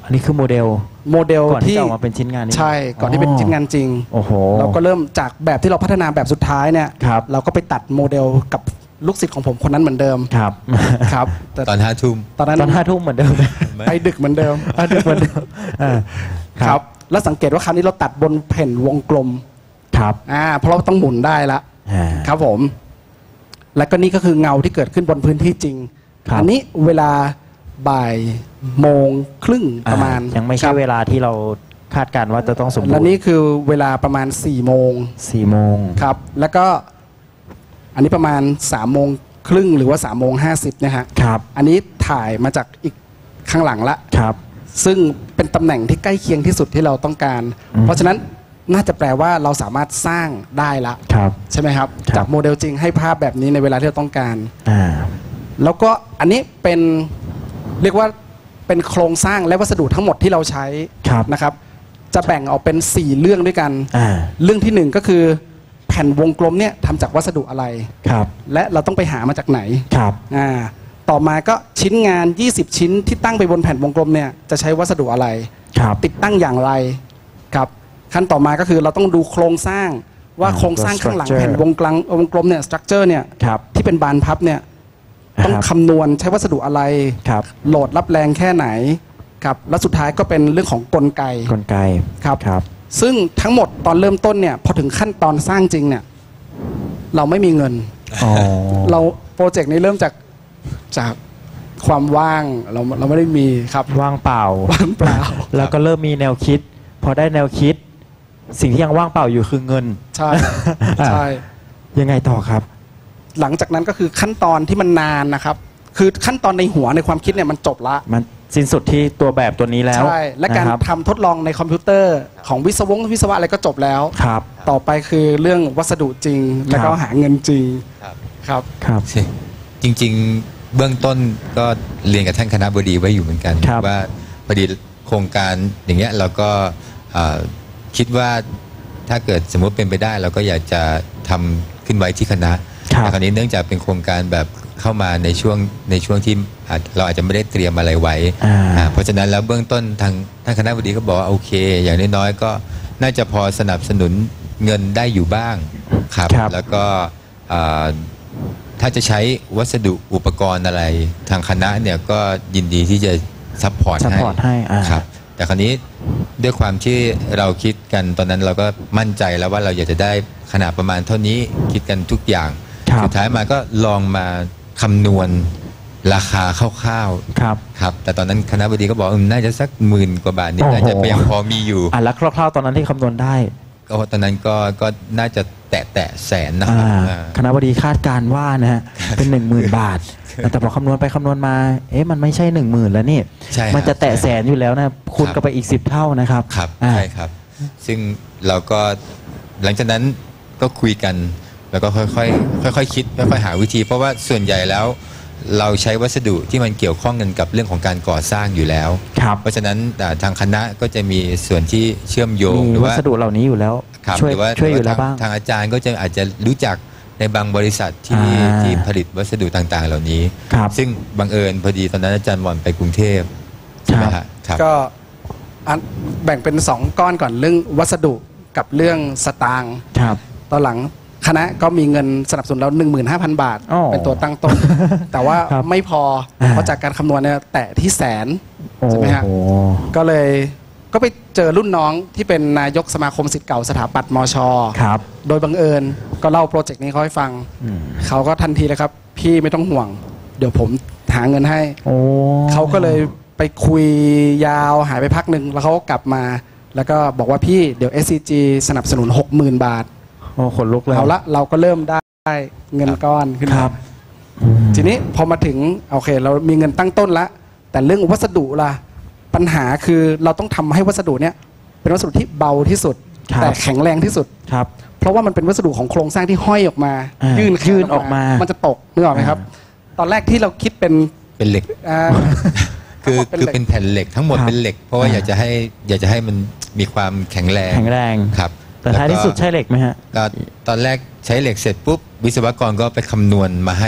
Speaker 2: อันนี้คือโมเดล ก่อนที่
Speaker 3: ที่
Speaker 2: จะออกมาเป็นชิ้นงานนี้
Speaker 3: ใช่ก่อนที่เป็นชิ้นงานจริง
Speaker 2: โอ้โห
Speaker 3: เราก็เริ่มจากแบบที่เราพัฒนาแบบสุดท้ายเนี่ย
Speaker 2: ครับ
Speaker 3: เราก็ไปตัดโมเดลกับลูกศิษย์ของผมคนนั้นเหมือนเดิม
Speaker 2: ครับ
Speaker 3: ครับแต่
Speaker 4: ตอน5 ทุ่ม
Speaker 3: ตอนนั้น
Speaker 2: ตอน5 ทุ่มเหมือนเดิม
Speaker 3: ไปดึกเหมือนเดิม
Speaker 2: ดึกเหมือนเดิมอ่า
Speaker 3: ครับแล้วสังเกตว่าคราวนี้เราตัดบนแผ่นวงกลม
Speaker 2: ครับ
Speaker 3: เพราะเราต้องหมุนได้ละ
Speaker 2: อ่า
Speaker 3: ครับผม และก็นี่ก็คือเงาที่เกิดขึ้นบนพื้นที่จริง
Speaker 2: ครับ
Speaker 3: อันี้เวลาบ่ายโมงครึ่งประมาณ
Speaker 2: ยังไม่ใช่
Speaker 3: ครับ
Speaker 2: เวลาที่เราคาดการณ์ว่าจะต้องสมบูรณ์
Speaker 3: และนี่คือเวลาประมาณ4 โมง
Speaker 2: 4 โมง
Speaker 3: ครับ แล้วก็อันนี้ประมาณ3 โมงครึ่งหรือว่า3 โมง 50นะฮะ
Speaker 2: ครับ
Speaker 3: อันนี้ถ่ายมาจากอีกข้างหลังละ
Speaker 2: ครับ
Speaker 3: ซึ่งเป็นตำแหน่งที่ใกล้เคียงที่สุดที่เราต้องการ เพราะฉะนั้นน่าจะแปลว่าเราสามารถสร้างได้ละ
Speaker 2: ครับ
Speaker 3: ใช่ไหมครับ
Speaker 2: ครับ
Speaker 3: จากโมเดลจริงให้ภาพแบบนี้ในเวลาที่เราต้องการ
Speaker 2: อ่า
Speaker 3: แล้วก็อันนี้เป็นเรียกว่าเป็นโครงสร้างและวัสดุทั้งหมดที่เราใช้
Speaker 2: ครับ
Speaker 3: นะครับ จะแบ่งออกเป็น4เรื่องด้วยกัน
Speaker 2: อ่า
Speaker 3: เรื่องที่1ก็คือแผ่นวงกลมเนี่ยทำจากวัสดุอะไร
Speaker 2: ครับ
Speaker 3: และเราต้องไปหามาจากไหน
Speaker 2: ครับ
Speaker 3: ต่อมาก็ชิ้นงาน 20 ชิ้นที่ตั้งไปบนแผ่นวงกลมเนี่ยจะใช้วัสดุอะไร
Speaker 2: ครับ
Speaker 3: ติดตั้งอย่างไรครับขั้นต่อมาก็คือเราต้องดูโครงสร้างว่าโครงสร้างข้างหลัง
Speaker 2: structure
Speaker 3: แผ่นวงกลมเนี่ยสตรัคเจอร์เนี่ย
Speaker 2: ครับ
Speaker 3: ที่เป็นบานพับเนี่ยต้อง
Speaker 2: ครับ
Speaker 3: คำนวณใช้วัสดุอะไร
Speaker 2: ครับ
Speaker 3: โหลดรับแรงแค่ไหนครับและสุดท้ายก็เป็นเรื่องของกลไก
Speaker 2: กลไก
Speaker 3: ครับ
Speaker 2: ครับ
Speaker 3: ซึ่งทั้งหมดตอนเริ่มต้นเนี่ยพอถึงขั้นตอนสร้างจริงเนี่ยเราไม่มีเงิน
Speaker 2: อ๋อ
Speaker 3: เราโปรเจกต์นี้เริ่มจากความว่างเราไม่ได้มีครับ
Speaker 2: ว่างเปล่า
Speaker 3: ว่างเปล่า
Speaker 2: แล้วก็เริ่มมีแนวคิด พอได้แนวคิด สิ่งที่ยังว่างเปล่าอยู่คือเงิน
Speaker 3: ใช่ใช่
Speaker 2: ยังไงต่อครับ
Speaker 3: หลังจากนั้นก็คือขั้นตอนที่มันนานนะครับ คือขั้นตอนในหัวในความคิดเนี่ยมันจบละ
Speaker 2: มันสิ้นสุดที่ตัวแบบตัวนี้แล้ว
Speaker 3: ใช่และการ
Speaker 2: นคบ
Speaker 3: ทำทดลองในคอมพิวเตอร์ของวิศวะอะไรก็จบแล้ว
Speaker 2: ครับ
Speaker 3: ต่อไปคือเรื่องวัสดุจริง แล้วก็หาเงินจริง
Speaker 4: ครับ
Speaker 3: ครับ
Speaker 2: ครับ
Speaker 4: จริงๆเบื้องต้นก็เรียนกับท่านคณบดีไว้อยู่เหมือนกัน
Speaker 2: ครับ
Speaker 4: ว่าพอดีโครงการอย่างเงี้ยเราก็คิดว่าถ้าเกิดสมมติเป็นไปได้เราก็อยากจะทำขึ้นไว้ที่คณะ
Speaker 2: ครับ
Speaker 4: แต่คราวนี้เนื่องจากเป็นโครงการแบบเข้ามาในช่วงที่เราอาจจะไม่ได้เตรียมอะไรไว้ เพราะฉะนั้นแล้วเบื้องต้นทางท่านคณบดีก็บอกว่าโอเค อย่างน้อยๆก็น่าจะพอสนับสนุนเงินได้อยู่บ้างครับ
Speaker 2: ครับ
Speaker 4: แล้วก็ถ้าจะใช้วัสดุอุปกรณ์อะไรทางคณะเนี่ยก็ยินดีที่จะซัพพอร์ต
Speaker 2: support ให้
Speaker 4: ครับแต่คราวนี้ด้วยความที่เราคิดกันตอนนั้นเราก็มั่นใจแล้วว่าเราอยากจะได้ขนาดประมาณเท่านี้คิดกันทุกอย่าง
Speaker 2: ครับ
Speaker 4: สุดท้ายมาก็ลองมาคำนวณราคาคร่าว
Speaker 2: ครับ
Speaker 4: ๆครับแต่ตอนนั้นคณบดีก็บอกน่าจะสัก10,000 กว่าบาทนี่
Speaker 2: โอ้โห
Speaker 4: น่าจะยังพอมีอยู่
Speaker 2: แล้วคร่าวๆตอนนั้นที่คำนวณได้
Speaker 4: ก็ตอนนั้นก็น่าจะแตะแสนนะครับ
Speaker 2: คณะบดีคาดการณ์ว่านะฮะเป็น 10,000 บาท แต่พอคำนวณไปคำนวณมา มันไม่ใช่ 10,000 แล้วนี่
Speaker 4: ใช่ครับ
Speaker 2: มันจะแตะแสนอยู่แล้วนะคูณกันไปอีก10 เท่านะครับ
Speaker 4: ครับ
Speaker 2: อ่า
Speaker 4: ใช่ครับ ซึ่งเราก็หลังจากนั้นก็คุยกันแล้วก็ค่อยๆคิดค่อยๆหาวิธี เพราะว่าส่วนใหญ่แล้วเราใช้วัสดุที่มันเกี่ยวข้องกันกับเรื่องของการก่อสร้างอยู่แล้ว
Speaker 2: ครับ
Speaker 4: เพราะฉะนั้นทางคณะก็จะมีส่วนที่เชื่อมโยง
Speaker 2: มี
Speaker 4: หรือ
Speaker 2: วั
Speaker 4: ว่า
Speaker 2: สดุเหล่านี้อยู่แล้ว
Speaker 4: ครับ
Speaker 2: ช่วย
Speaker 4: หรือว่า
Speaker 2: ช่วยอยู่แล้ว
Speaker 4: ท
Speaker 2: บ้าง
Speaker 4: ทางอาจารย์ก็จะอาจจะรู้จักในบางบริษัทที่
Speaker 2: อ่า
Speaker 4: ที่ผลิตวัสดุต่างๆ เหล่านี้
Speaker 2: ครับ
Speaker 4: ซึ่งบังเอิญพอดีตอนนั้นอาจารย์วอนไปกรุงเทพใช่ไหมฮะครับ
Speaker 3: ก็แบ่งเป็น2ก้อนก่อนเรื่องวัสดุกับเรื่องสตางค์
Speaker 2: ครับ
Speaker 3: ตอนหลังคณะก็มีเงินสนับสนุนเรา 15,000 บาท
Speaker 2: อ๋อ
Speaker 3: เป็นตัวตั้งต้น แต่ว่า
Speaker 2: ครับ
Speaker 3: ไม่พอ
Speaker 2: อ่า
Speaker 3: เพราะจากการคำนวณเนี่ยแตะที่แสน ใช่ไหมฮะ
Speaker 2: โอ้โห
Speaker 3: ก็เลยก็ไปเจอรุ่นน้องที่เป็นนายกสมาคมศิษย์เก่าสถาปัตย์มช
Speaker 2: ครับ
Speaker 3: โดยบังเอิญก็เล่าโปรเจกต์นี้เขาให้ฟัง
Speaker 2: อืม
Speaker 3: เขาก็ทันทีเลยครับ พี่ไม่ต้องห่วง เดี๋ยวผมหาเงินให้
Speaker 2: โอ้
Speaker 3: เขาก็เลยไปคุยยาวหายไปพักหนึ่งแล้วเขาก็กลับมา แล้วก็บอกว่าพี่เดี๋ยว SCG สนับสนุน 60,000 บาท
Speaker 2: โอ้ขนลุกเลย
Speaker 3: เอาละเราก็เริ่มได้เงินก้อนขึ้น
Speaker 2: ค
Speaker 3: มา
Speaker 2: รับ
Speaker 3: ทีนี้พอมาถึงโอเค เรามีเงินตั้งต้นละแต่เรื่องวัสดุล่ะปัญหาคือเราต้องทำให้วัสดุเนี้ยเป็นวัสดุที่เบาที่สุด
Speaker 2: ครับ
Speaker 3: แต่แข็งแรงที่สุด
Speaker 2: ครับ
Speaker 3: เพราะว่ามันเป็นวัสดุของโครงสร้างที่ห้อยออกมา
Speaker 2: ยื่
Speaker 3: ยื่
Speaker 2: นออกมา
Speaker 3: มันจะตกนึกออกไหมครับ ตอนแรกที่เราคิดเป็น
Speaker 4: เป็นเหล็ก
Speaker 3: อ่า
Speaker 4: คือ
Speaker 3: ทั้งหมดเป็นเหล็ก
Speaker 4: เป็นแผ่นเหล็กทั้งหมด
Speaker 2: ครับ
Speaker 4: เป็นเหล็ก เพราะว่าอยากจะให้มันมีความแข็งแรง
Speaker 2: แข็งแรง
Speaker 4: ครับ
Speaker 2: แต่ท้ายที่สุดใช่เหล็กไหมฮะ
Speaker 4: ก็ตอนแรกใช้เหล็กเสร็จปุ๊บวิศวกรก็ไปคำนวณมาให้
Speaker 2: ครับ
Speaker 4: ว่า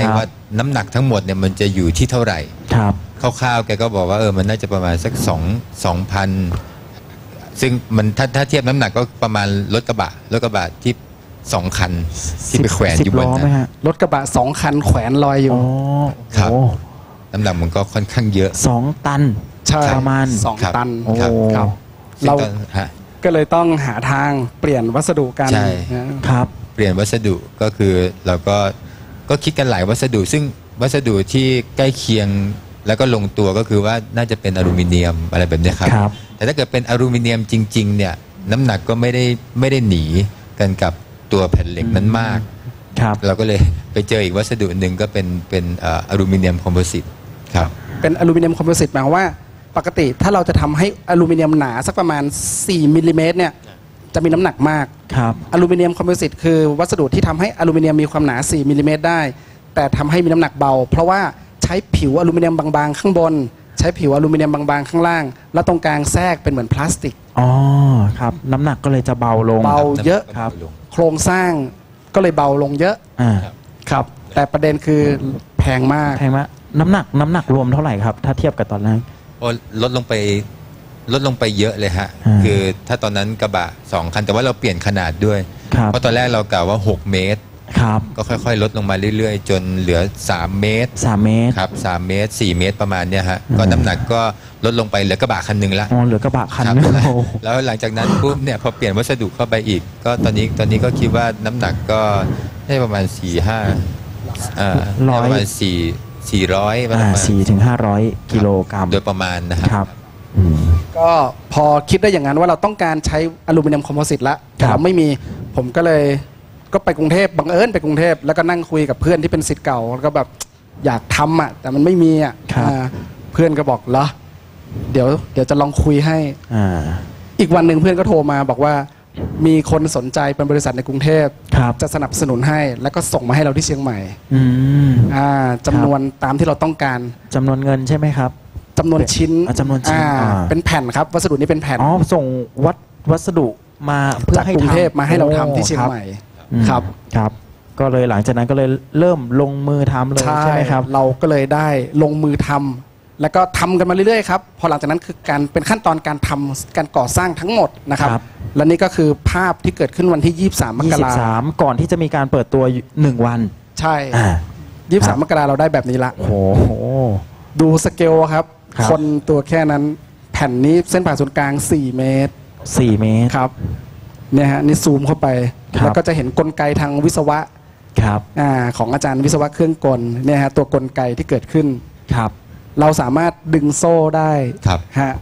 Speaker 4: น้ำหนักทั้งหมดเนี่ยมันจะอยู่ที่เท่าไหร่
Speaker 2: ครับ
Speaker 4: คร่าวๆแกก็บอกว่ามันน่าจะประมาณสัก2,000 ซึ่งมันถ้าเทียบน้ำหนักก็ประมาณรถกระบะที่2 คันที่ไปแขวนอยู่บน
Speaker 2: 10 ล้อไหมฮะ
Speaker 3: รถกระบะ2 คันแขวนลอยอยู่
Speaker 2: อ๋อ
Speaker 4: ครับ
Speaker 2: โอ้
Speaker 4: น้ำหนักมันก็ค่อนข้างเยอะ
Speaker 2: 2 ตัน
Speaker 3: ใช่
Speaker 2: ประมาณ
Speaker 4: ครับ
Speaker 3: 2 ตัน
Speaker 2: โอ้
Speaker 3: ครับ
Speaker 4: ซึ่ง
Speaker 3: เรา
Speaker 4: ตอนฮะ
Speaker 3: ก็เลยต้องหาทางเปลี่ยนวัสดุกัน
Speaker 4: ใช่
Speaker 3: นะครับ
Speaker 4: เปลี่ยนวัสดุก็คือเราก็คิดกันหลายวัสดุ ซึ่งวัสดุที่ใกล้เคียงแล้วก็ลงตัวก็คือว่าน่าจะเป็นอลูมิเนียมอะไรแบบเนี้ยครับ
Speaker 2: ครับ
Speaker 4: แต่ถ้าเกิดเป็นอลูมิเนียมจริงๆเนี่ยน้ำหนักก็ไม่ได้หนีกันกับตัวแผ่นเหล็กนั้นมาก
Speaker 2: ครับ
Speaker 4: เราก็เลยไปเจออีกวัสดุหนึ่งก็เป็นอลูมิเนียมคอมโพสิตครับ
Speaker 3: เป็นอลูมิเนียมคอมโพสิตหมายความว่าปกติถ้าเราจะทำให้อลูมิเนียมหนาสักประมาณ4 มิลลิเมตรเนี่ยจะมีน้ำหนักมาก
Speaker 2: ครับ
Speaker 3: อลูมิเนียมคอมโพสิตคือวัสดุที่ทำให้อลูมิเนียมมีความหนา 4 มิลลิเมตรได้ แต่ทำให้มีน้ำหนักเบา เพราะว่าใช้ผิวอลูมิเนียมบางๆ ข้างบน ใช้ผิวอลูมิเนียมบางๆ ข้างล่าง แล้วตรงกลางแทรกเป็นเหมือนพลาสติก
Speaker 2: อ๋อ ครับ น้ำหนักก็เลยจะเบาลง
Speaker 3: เบาเยอะ
Speaker 2: ครับ
Speaker 3: โครงสร้างก็เลยเบาลงเยอะ
Speaker 2: อ่า
Speaker 3: ครับ แต่ประเด็นคือแพงมาก
Speaker 2: แพงมากน้ำหนักรวมเท่าไหร่ครับ ถ้าเทียบกับตอนแรก
Speaker 4: โอ้ลดลงไปเยอะเลยฮะ
Speaker 2: อ่า
Speaker 4: คือถ้าตอนนั้นกระบะ2 คันแต่ว่าเราเปลี่ยนขนาดด้วย
Speaker 2: ครับ
Speaker 4: เพราะตอนแรกเรากะว่า6 เมตร
Speaker 2: ครับ
Speaker 4: ก็ค่อยๆ ลดลงมาเรื่อยๆ จนเหลือ3 เมตร
Speaker 2: 3 เมตร
Speaker 4: ครับ3 เมตร 4 เมตรประมาณเนี้ยฮะก็น้ำหนักก็ลดลงไปเหลือกระบะคันหนึ่งละ
Speaker 2: อ๋อ เหลือกระบะคัน
Speaker 4: ครับ
Speaker 2: นึงโอ้โห
Speaker 4: แล้วหลังจากนั้นปุ๊บเนี่ยพอเปลี่ยนวัสดุเข้าไปอีก ก็ตอนนี้ก็คิดว่าน้ำหนักก็ได้ประมาณประมาณ400ประมาณ
Speaker 2: 400-500 กิโลกรัม
Speaker 4: โดยประมาณนะฮะ
Speaker 2: ครับอืม
Speaker 3: ก็พอคิดได้อย่างนั้นว่าเราต้องการใช้อลูมิเนียมคอมโพสิตละแต่
Speaker 2: ครั
Speaker 3: เรา
Speaker 2: บ
Speaker 3: ไม่มีผมก็เลยก็ไปกรุงเทพบังเอิญไปกรุงเทพแล้วก็นั่งคุยกับเพื่อนที่เป็นศิษย์เก่าแล้วก็แบบอยากทำอ่ะแต่มันไม่มีอ่ะ
Speaker 2: ครับ
Speaker 3: เพื่อนก็บอกเหรอเดี๋ยวจะลองคุยให้
Speaker 2: อ่า
Speaker 3: อีกวันหนึ่งเพื่อนก็โทรมาบอกว่ามีคนสนใจเป็นบริษัทในกรุงเทพ
Speaker 2: ครับ
Speaker 3: จะสนับสนุนให้แล้วก็ส่งมาให้เราที่เชียงใหม่
Speaker 2: อืม
Speaker 3: จำนวนตามที่เราต้องการ
Speaker 2: จำนวนเงินใช่ไหมครับ
Speaker 3: จำนวนชิ้น
Speaker 2: จำนวนชิ้น
Speaker 3: เป็นแผ่นครับวัสดุนี้เป็นแผ่น
Speaker 2: อ๋อ ส่งวัสดุมาเพื่อ
Speaker 3: จาก
Speaker 2: ให้
Speaker 3: กรุงเทพมาให้เราทำ
Speaker 2: โอ้
Speaker 3: ที่เชียงใหม่
Speaker 2: อืม
Speaker 3: ครับ
Speaker 2: ครับ ก็เลยหลังจากนั้นก็เลยเริ่มลงมือทำเลยใช่ไหมครับ
Speaker 3: เราก็เลยได้ลงมือทำแล้วก็ทำกันมาเรื่อยๆครับพอหลังจากนั้นคือการเป็นขั้นตอนการทำการก่อสร้างทั้งหมดนะครับ
Speaker 2: ครับ
Speaker 3: และนี่ก็คือภาพที่เกิดขึ้นวันที่ 23 มกราคม
Speaker 2: 23 ก่อนที่จะมีการเปิดตัว1 วัน
Speaker 3: ใช่
Speaker 2: อ่า ครับ
Speaker 3: 23 มกราเราได้แบบนี้ละ
Speaker 2: โอ้โห
Speaker 3: ดูสเกลครับ
Speaker 2: ครับ
Speaker 3: คนตัวแค่นั้นแผ่นนี้เส้นผ่าศูนย์กลาง 4 เมตร
Speaker 2: 4 เมตร
Speaker 3: ครับเนี่ยฮะนี่ซูมเข้าไป
Speaker 2: ครับ
Speaker 3: แล้วก็จะเห็นกลไกทางวิศวะ
Speaker 2: ครับ
Speaker 3: ของอาจารย์วิศวะเครื่องกลเนี่ยฮะตัวกลไกที่เกิดขึ้น
Speaker 2: ครับ
Speaker 3: เราสามารถดึงโซ่ได้
Speaker 4: ครับ
Speaker 3: ฮะ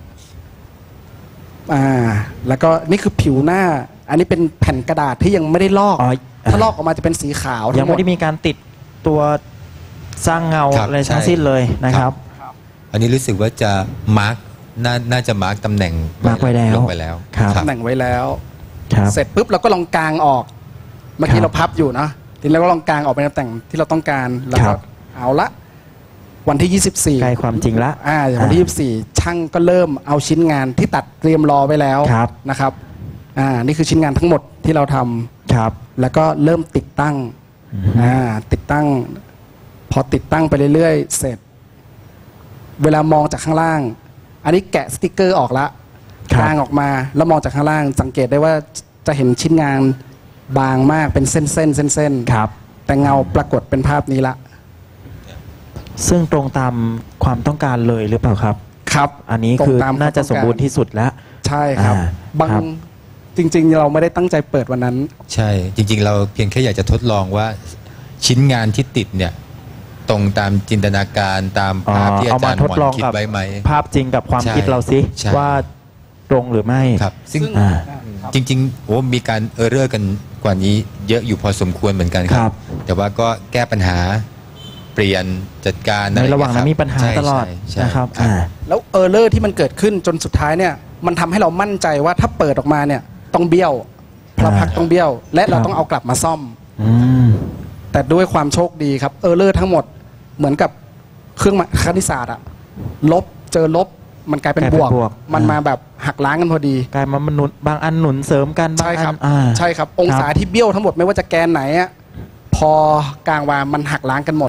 Speaker 3: แล้วก็นี่คือผิวหน้า อันนี้เป็นแผ่นกระดาษที่ยังไม่ได้ลอก
Speaker 2: อ๋อ
Speaker 3: ถ้าลอกออกมาจะเป็นสีขาว
Speaker 2: ยั
Speaker 3: ทั้
Speaker 2: ง
Speaker 3: งหม
Speaker 2: ไม่
Speaker 3: ด
Speaker 2: ได้มีการติดตัวสร้างเงา
Speaker 4: ครับ
Speaker 2: อะไรทั้ง
Speaker 4: ใช่
Speaker 2: สิ้นเลยนะครับ
Speaker 4: อันนี้รู้สึกว่าจะมาร์กน่าจะมาร์กตำแหน่ง
Speaker 2: มาร์คไว้แล้ว
Speaker 4: ลงไปแล้ว
Speaker 2: ครับ
Speaker 3: ตำแหน่งไว้แล้ว
Speaker 2: ครับ
Speaker 3: เสร็จปุ๊บเราก็ลองกางออก เมื่อกี้
Speaker 2: ครับ
Speaker 3: เราพับอยู่นะทีนี้เราก็ลองกางออกเป็นตำแหน่งที่เราต้องการแล้ว
Speaker 2: ครั
Speaker 3: ก็
Speaker 2: บ
Speaker 3: เอาละวันที่ 24
Speaker 2: ใกล้ความจริงละ
Speaker 3: อย่างวันที่ 24 ช่างก็เริ่มเอาชิ้นงานที่ตัดเตรียมรอไว้แล้ว
Speaker 2: ครับ
Speaker 3: นะครับนี่คือชิ้นงานทั้งหมดที่เราทำ
Speaker 2: ครับ
Speaker 3: แล้วก็เริ่มติดตั้งติดตั้ง พอติดตั้งไปเรื่อยๆ เสร็จ เวลามองจากข้างล่าง อันนี้แกะสติกเกอร์ออกละ
Speaker 2: ครับ
Speaker 3: กางออกมาแล้วมองจากข้างล่าง สังเกตได้ว่าจะเห็นชิ้นงานบางมากเป็นเส้นๆ
Speaker 2: ครับ
Speaker 3: แต่เงาปรากฏเป็นภาพนี้ละ
Speaker 2: ซึ่งตรงตามความต้องการเลยหรือเปล่าครับ
Speaker 3: ครับ
Speaker 2: อันนี้
Speaker 3: ตรง
Speaker 2: คือ
Speaker 3: ตาม
Speaker 2: น่าจะ
Speaker 3: ความ
Speaker 2: ส
Speaker 3: ต้อง
Speaker 2: ม
Speaker 3: การ
Speaker 2: บูรณ์ที่สุดแล้ว
Speaker 3: ใช่ครับ บาง
Speaker 2: ครับ
Speaker 3: จริงๆ เราไม่ได้ตั้งใจเปิดวันนั้น
Speaker 4: ใช่ จริงๆ เราเพียงแค่อยากจะทดลองว่าชิ้นงานที่ติดเนี่ย ตรงตามจินตนาการตามภาพที่อาจารย์หมอนคิดไว้ไหม
Speaker 2: ภาพจริงกับความ
Speaker 4: ใช่
Speaker 2: คิดเราสิ
Speaker 4: ใช่
Speaker 2: ว่าตรงหรือไม่
Speaker 4: ครับ ซึ่ง
Speaker 2: อ่า
Speaker 4: จริงๆโอ้มีการเออร์เรอร์กันกว่านี้เยอะอยู่พอสมควรเหมือนกันค
Speaker 2: ครั
Speaker 4: รับ บ แต่ว่าก็แก้ปัญหาเปลี่ยนจัดการ
Speaker 2: ในระหว่างนั้นมีปัญหา
Speaker 4: ใช่
Speaker 2: ตลอด
Speaker 4: ใช่
Speaker 2: นะครับ
Speaker 4: ครับ
Speaker 3: แล้วเออร์เลอร์ที่มันเกิดขึ้นจนสุดท้ายเนี่ยมันทำให้เรามั่นใจว่าถ้าเปิดออกมาเนี่ยต้องเบี้ยวพระพักตร์ต้องเบี้ยว และเราต้องเอากลับมาซ่อม
Speaker 2: อืม
Speaker 3: แต่ด้วยความโชคดีครับเออร์เลอร์ทั้งหมดเหมือนกับเครื่องคณิตศาสตร์อะลบเจอลบมันกลายเป็นบวก มันมาแบบหักล้างกันพอดี
Speaker 2: กลายมาหนุนบางอันหนุนเสริมกันบาง
Speaker 3: ใช่
Speaker 2: อั
Speaker 3: ครับ
Speaker 2: นอ่า
Speaker 3: ใช่ครับ องศาที่เบี้ยวทั้งหมดไม่ว่าจะแกนไหนอะพอกลางวางมันหักล้างกันหมด
Speaker 2: ค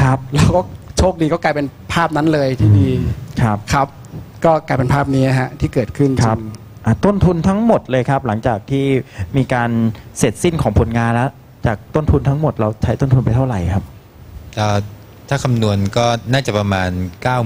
Speaker 2: ครับ
Speaker 3: แล้วก็โชคดีก็กลายเป็นภาพนั้นเลยที่ดี
Speaker 2: ครับ
Speaker 3: ครับ ก็กลายเป็นภาพนี้ฮะที่เกิดขึ้น
Speaker 2: ครับ
Speaker 3: จริง
Speaker 2: ต้นทุนทั้งหมดเลยครับ หลังจากที่มีการเสร็จสิ้นของผลงานแล้ว จากต้นทุนทั้งหมดเราใช้ต้นทุนไปเท่าไหร่ครับ
Speaker 4: ถ้าคำนวณก็น่าจะประมาณ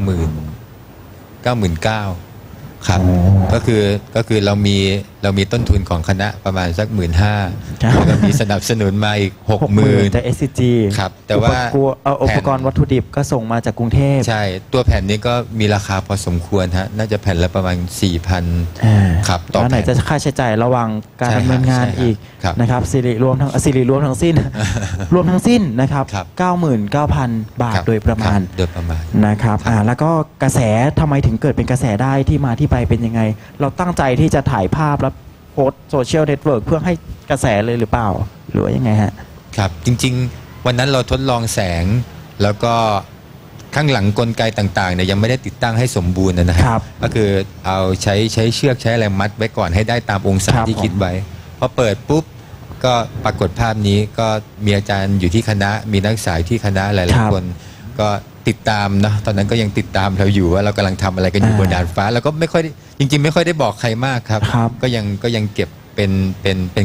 Speaker 4: 99,000ครับก็คือเรามีต้นทุนของคณะประมาณสัก 15,000
Speaker 2: ครับ
Speaker 4: แล้วก็มีสนับสนุนมาอีก 60,000
Speaker 2: จาก SCG
Speaker 4: ครับแต่ว่า
Speaker 2: อุปกรณ์วัตถุดิบก็ส่งมาจากกรุงเทพ
Speaker 4: ใช่ตัวแผ่นนี้ก็มีราคาพอสมควรฮะน่าจะแผ่นละประมาณ 4,000 ครับต่อ
Speaker 2: แล้วไหน
Speaker 4: แผ่น
Speaker 2: จะค่าใช้จ่ายระหว่างการ
Speaker 4: ใช่
Speaker 2: ดำเนินงาน
Speaker 4: ใช่ครับ
Speaker 2: อีก
Speaker 4: ครับ
Speaker 2: นะครับสิริรวมทั้งสิ้น รวมทั้งสิ้นนะครับ
Speaker 4: ครับ
Speaker 2: 99,000 บาท
Speaker 4: ครับ
Speaker 2: โดยประมาณ
Speaker 4: โดยประมาณ
Speaker 2: นะครับแล้วก็กระแสทำไมถึงเกิดเป็นกระแสได้ที่มาที่ไปเป็นยังไง เราตั้งใจที่จะถ่ายภาพแล้วโพสโซเชียลเน็ตเวิร์กเพื่อให้กระแสเลยหรือเปล่า หรือว่ายังไงฮะ
Speaker 4: ครับจริงๆวันนั้นเราทดลองแสงแล้วก็ข้างหลังกลไกต่างๆเนี่ยยังไม่ได้ติดตั้งให้สมบูรณ์นะค
Speaker 2: ครั
Speaker 4: รับ ก็คือเอาใช้เชือกใช้อะไรมัดไว้ก่อนให้ได้ตามองศา
Speaker 2: ครับ
Speaker 4: ที่คิดไว้พอเปิดปุ๊บก็ปรากฏภาพนี้ก็มีอาจารย์อยู่ที่คณะมีนักศึกษาที่คณะหลายๆคนก็ติดตามนะตอนนั้นก็ยังติดตามเราอยู่ว่าเรากำลังทำอะไรกันอยู่บนดาดฟ้าแล้วก็ไม่ค่อยจริงๆไม่ค่อยได้บอกใครมากครับ ก็ยังเก็บเป็น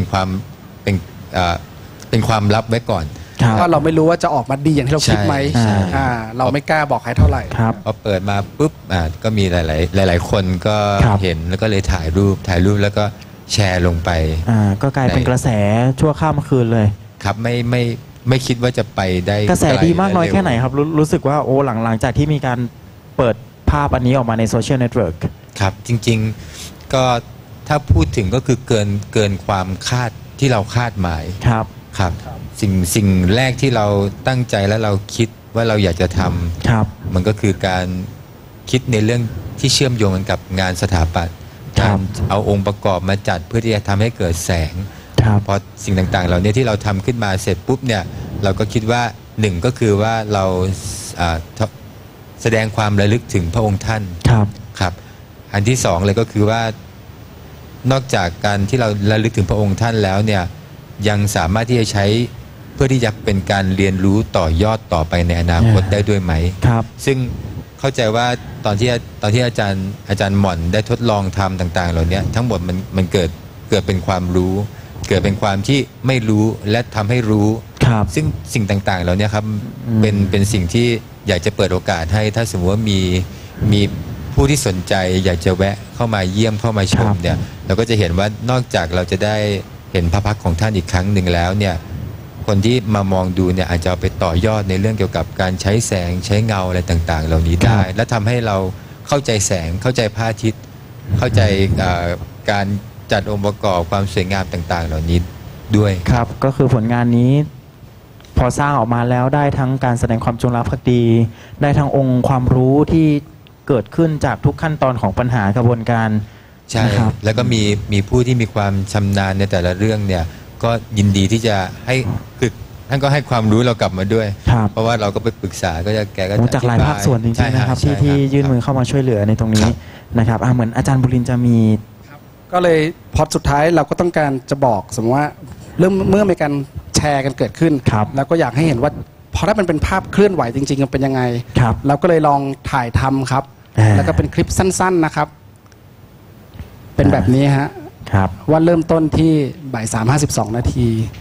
Speaker 4: ความลับไว้ก่อน
Speaker 2: ครับ
Speaker 3: ๆก็เราไม่รู้ว่าจะออกมาดีอย่างที่เราคิดไหม
Speaker 4: ใช่
Speaker 3: เราไม่กล้าบอกใครเท่าไหร่
Speaker 2: ครับ
Speaker 4: พอเปิดมาปุ๊บก็มีหลายคนก็
Speaker 2: ครับ
Speaker 4: เห็นแล้วก็เลยถ่ายรูปแล้วก็แชร์ลงไป
Speaker 2: ก็กลายเป็นกระแสชั่วข้ามคืนเลย
Speaker 4: ครับไม่คิดว่าจะไปได้
Speaker 2: กระแสดีมากน้อย
Speaker 4: และเร็ว
Speaker 2: แค่ไหนครับรู้สึกว่าโอ้หลังจากที่มีการเปิดภาพอันนี้ออกมาในโซเชียลเน็ตเวิร์ก
Speaker 4: ครับจริงๆก็ถ้าพูดถึงก็คือเกินความคาดที่เราคาดหมาย
Speaker 2: ครับ
Speaker 4: ครับสิ่งแรกที่เราตั้งใจและเราคิดว่าเราอยากจะทำ
Speaker 2: ครับ
Speaker 4: มันก็คือการคิดในเรื่องที่เชื่อมโยงกันกับงานสถาปัตย์
Speaker 2: ครั
Speaker 4: กา
Speaker 2: บ
Speaker 4: รเอาองค์ประกอบมาจัดเพื่อที่จะทำให้เกิดแสง
Speaker 2: ครับ
Speaker 4: พอสิ่งต่างๆเหล่านี้ที่เราทำขึ้นมาเสร็จปุ๊บเนี่ยเราก็คิดว่าหนึ่งก็คือว่าเราแสดงความระลึกถึงพระองค์ท่าน
Speaker 2: ครับ
Speaker 4: ครับอันที่สองเลยก็คือว่านอกจากการที่เราระลึกถึงพระองค์ท่านแล้วเนี่ยยังสามารถที่จะใช้เพื่อที่จะเป็นการเรียนรู้ต่อยอดต่อไปในอนาคตได้ด้วยไหม
Speaker 2: ครับ
Speaker 4: ซึ่งเข้าใจว่าตอนที่อาจารย์หม่อนได้ทดลองทำต่างๆเหล่านี้ทั้งหมดมันเกิดเป็นความรู้ เกิดเป็นความที่ไม่รู้และทำให้รู้
Speaker 2: ครับ
Speaker 4: ซึ่งสิ่งต่างๆเหล่านี้ครับเป็นสิ่งที่อยากจะเปิดโอกาสให้ถ้าสมมติว่ามีผู้ที่สนใจอยากจะแวะเข้ามาเยี่ยมเข้ามาชมเนี่ยเราก็จะเห็นว่านอกจากเราจะได้เห็นพระพักตร์ของท่านอีกครั้งหนึ่งแล้วเนี่ยคนที่มามองดูเนี่ยอาจจะเอาไปต่อยอดในเรื่องเกี่ยวกับการใช้แสงใช้เงาอะไรต่างๆ เหล่านี้ได้ และทำให้เราเข้าใจแสงเข้าใจพระอาทิตย์เข้าใจการจัดองค์ประกอบความสวยงามต่างๆ เหล่านี้ด้วย
Speaker 2: ครับก็คือผลงานนี้พอสร้างออกมาแล้วได้ทั้งการแสดงความจงรักภักดี ได้ทั้งองค์ความรู้ที่เกิดขึ้นจากทุกขั้นตอนของปัญหากระบวนการ
Speaker 4: ใช่
Speaker 2: นะครับ
Speaker 4: แล้วก็มีผู้ที่มีความชำนาญในแต่ละเรื่องเนี่ยก็ยินดีที่จะให้คือท่านก็ให้ความรู้เรากลับมาด้วย
Speaker 2: ครับ
Speaker 4: เพราะว่าเราก็ไปปรึกษาก็จะแกก็
Speaker 2: โอ้
Speaker 4: จะ
Speaker 2: จากหลายภาคส่วนจริงๆนะครับที่ยื่นมือเข้ามาช่วยเหลือในตรงนี้นะครับเหมือนอาจารย์บุรินทร์จะมี
Speaker 3: ก็เลยพอสุดท้ายเราก็ต้องการจะบอกสมมติว่าเมื่อมีการแชร์กันเกิดขึ้น
Speaker 2: ครับ
Speaker 3: แล้วก็อยากให้เห็นว่าพอถ้ามันเป็นภาพเคลื่อนไหวจริงๆมันเป็นยังไง
Speaker 2: ครับ
Speaker 3: เราก็เลยลองถ่ายทำครับ แล้วก็เป็นคลิปสั้นๆนะครับ เป็นแบบนี้ฮะ
Speaker 2: ครับ
Speaker 3: ว่าเริ่มต้นที่บ่าย3:52 นาที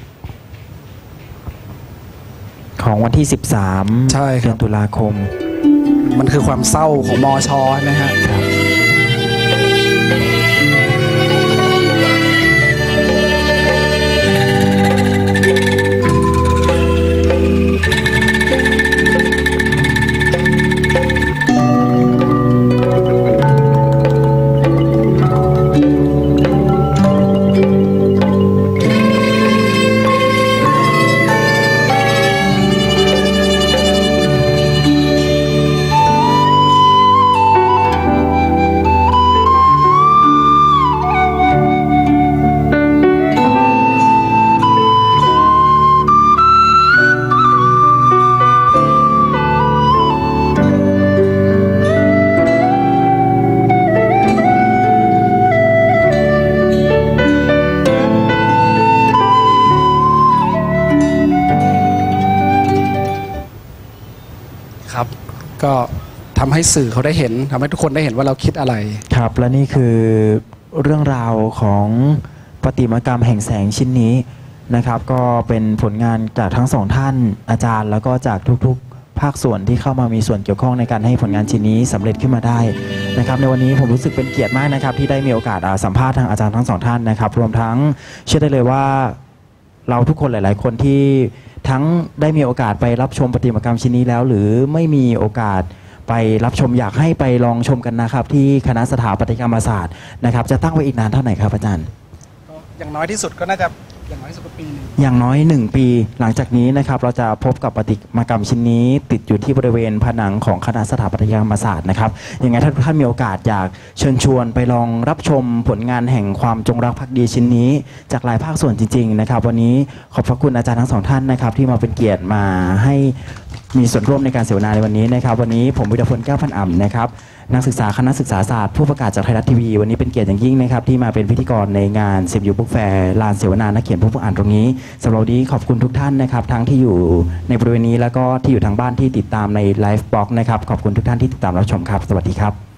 Speaker 2: ของวันที่ 13
Speaker 3: ใช่ครับ
Speaker 2: เดือนตุลาคม
Speaker 3: มันคือความเศร้าของมอชนะฮะ
Speaker 2: ครับ
Speaker 3: ก็ทำให้สื่อเขาได้เห็นทำให้ทุกคนได้เห็นว่าเราคิดอะไร
Speaker 2: ครับและนี่คือเรื่องราวของประติมากรรมแห่งแสงชิ้นนี้นะครับก็เป็นผลงานจากทั้งสองท่านอาจารย์ แล้วก็จากทุกๆภาคส่วนที่เข้ามามีส่วนเกี่ยวข้องในการให้ผลงานชิ้นนี้สำเร็จขึ้นมาได้นะครับในวันนี้ผมรู้สึกเป็นเกียรติมากนะครับที่ได้มีโอกาสสัมภาษณ์ทางอาจารย์ทั้งสองท่านนะครับรวมทั้งเชื่อได้เลยว่าเราทุกคนหลายๆคนที่ทั้งได้มีโอกาสไปรับชมประติมากรรมชิ้นนี้แล้วหรือไม่มีโอกาสไปรับชมอยากให้ไปลองชมกันนะครับที่คณะสถาปัตยกรรมศาสตร์นะครับจะตั้งไว้อีกนานเท่าไหร่ครับอาจารย์
Speaker 3: อย่างน้อยที่สุดก็น่าจะอย่างน้อยสุดก็ปีนึง
Speaker 2: อย่างน้อย1 ปีหลังจากนี้นะครับเราจะพบกับประติมากรรมชิ้นนี้ติดอยู่ที่บริเวณผนังของคณะสถาปัตยกรรมศาสตร์นะครับยังไงถ้าทุกท่านมีโอกาสอยากเชิญชวนไปลองรับชมผลงานแห่งความจงรักภักดีชิ้นนี้จากหลายภาคส่วนจริงๆนะครับวันนี้ขอบพระคุณอาจารย์ทั้งสองท่านนะครับที่มาเป็นเกียรติมาให้มีส่วนร่วมในการเสวนาในวันนี้นะครับวันนี้ผมวิรพลแก้วพันอ่ำนะครับนักศึกษาคณะศึกษาศาสตร์ผู้ประกาศจากไทยรัฐทีวีวันนี้เป็นเกียรติอย่างยิ่งนะครับที่มาเป็นพิธีกรในงาน10 บุ๊กแฟร์ลานเสวนานักเขียนผู้อ่านตรงนี้สำหรับวันนี้ขอบคุณทุกท่านนะครับทั้งที่อยู่ในบริเวณนี้แล้วก็ที่อยู่ทางบ้านที่ติดตามในไลฟ์บล็อกนะครับขอบคุณทุกท่านที่ติดตามรับชมครับสวัสดีครับ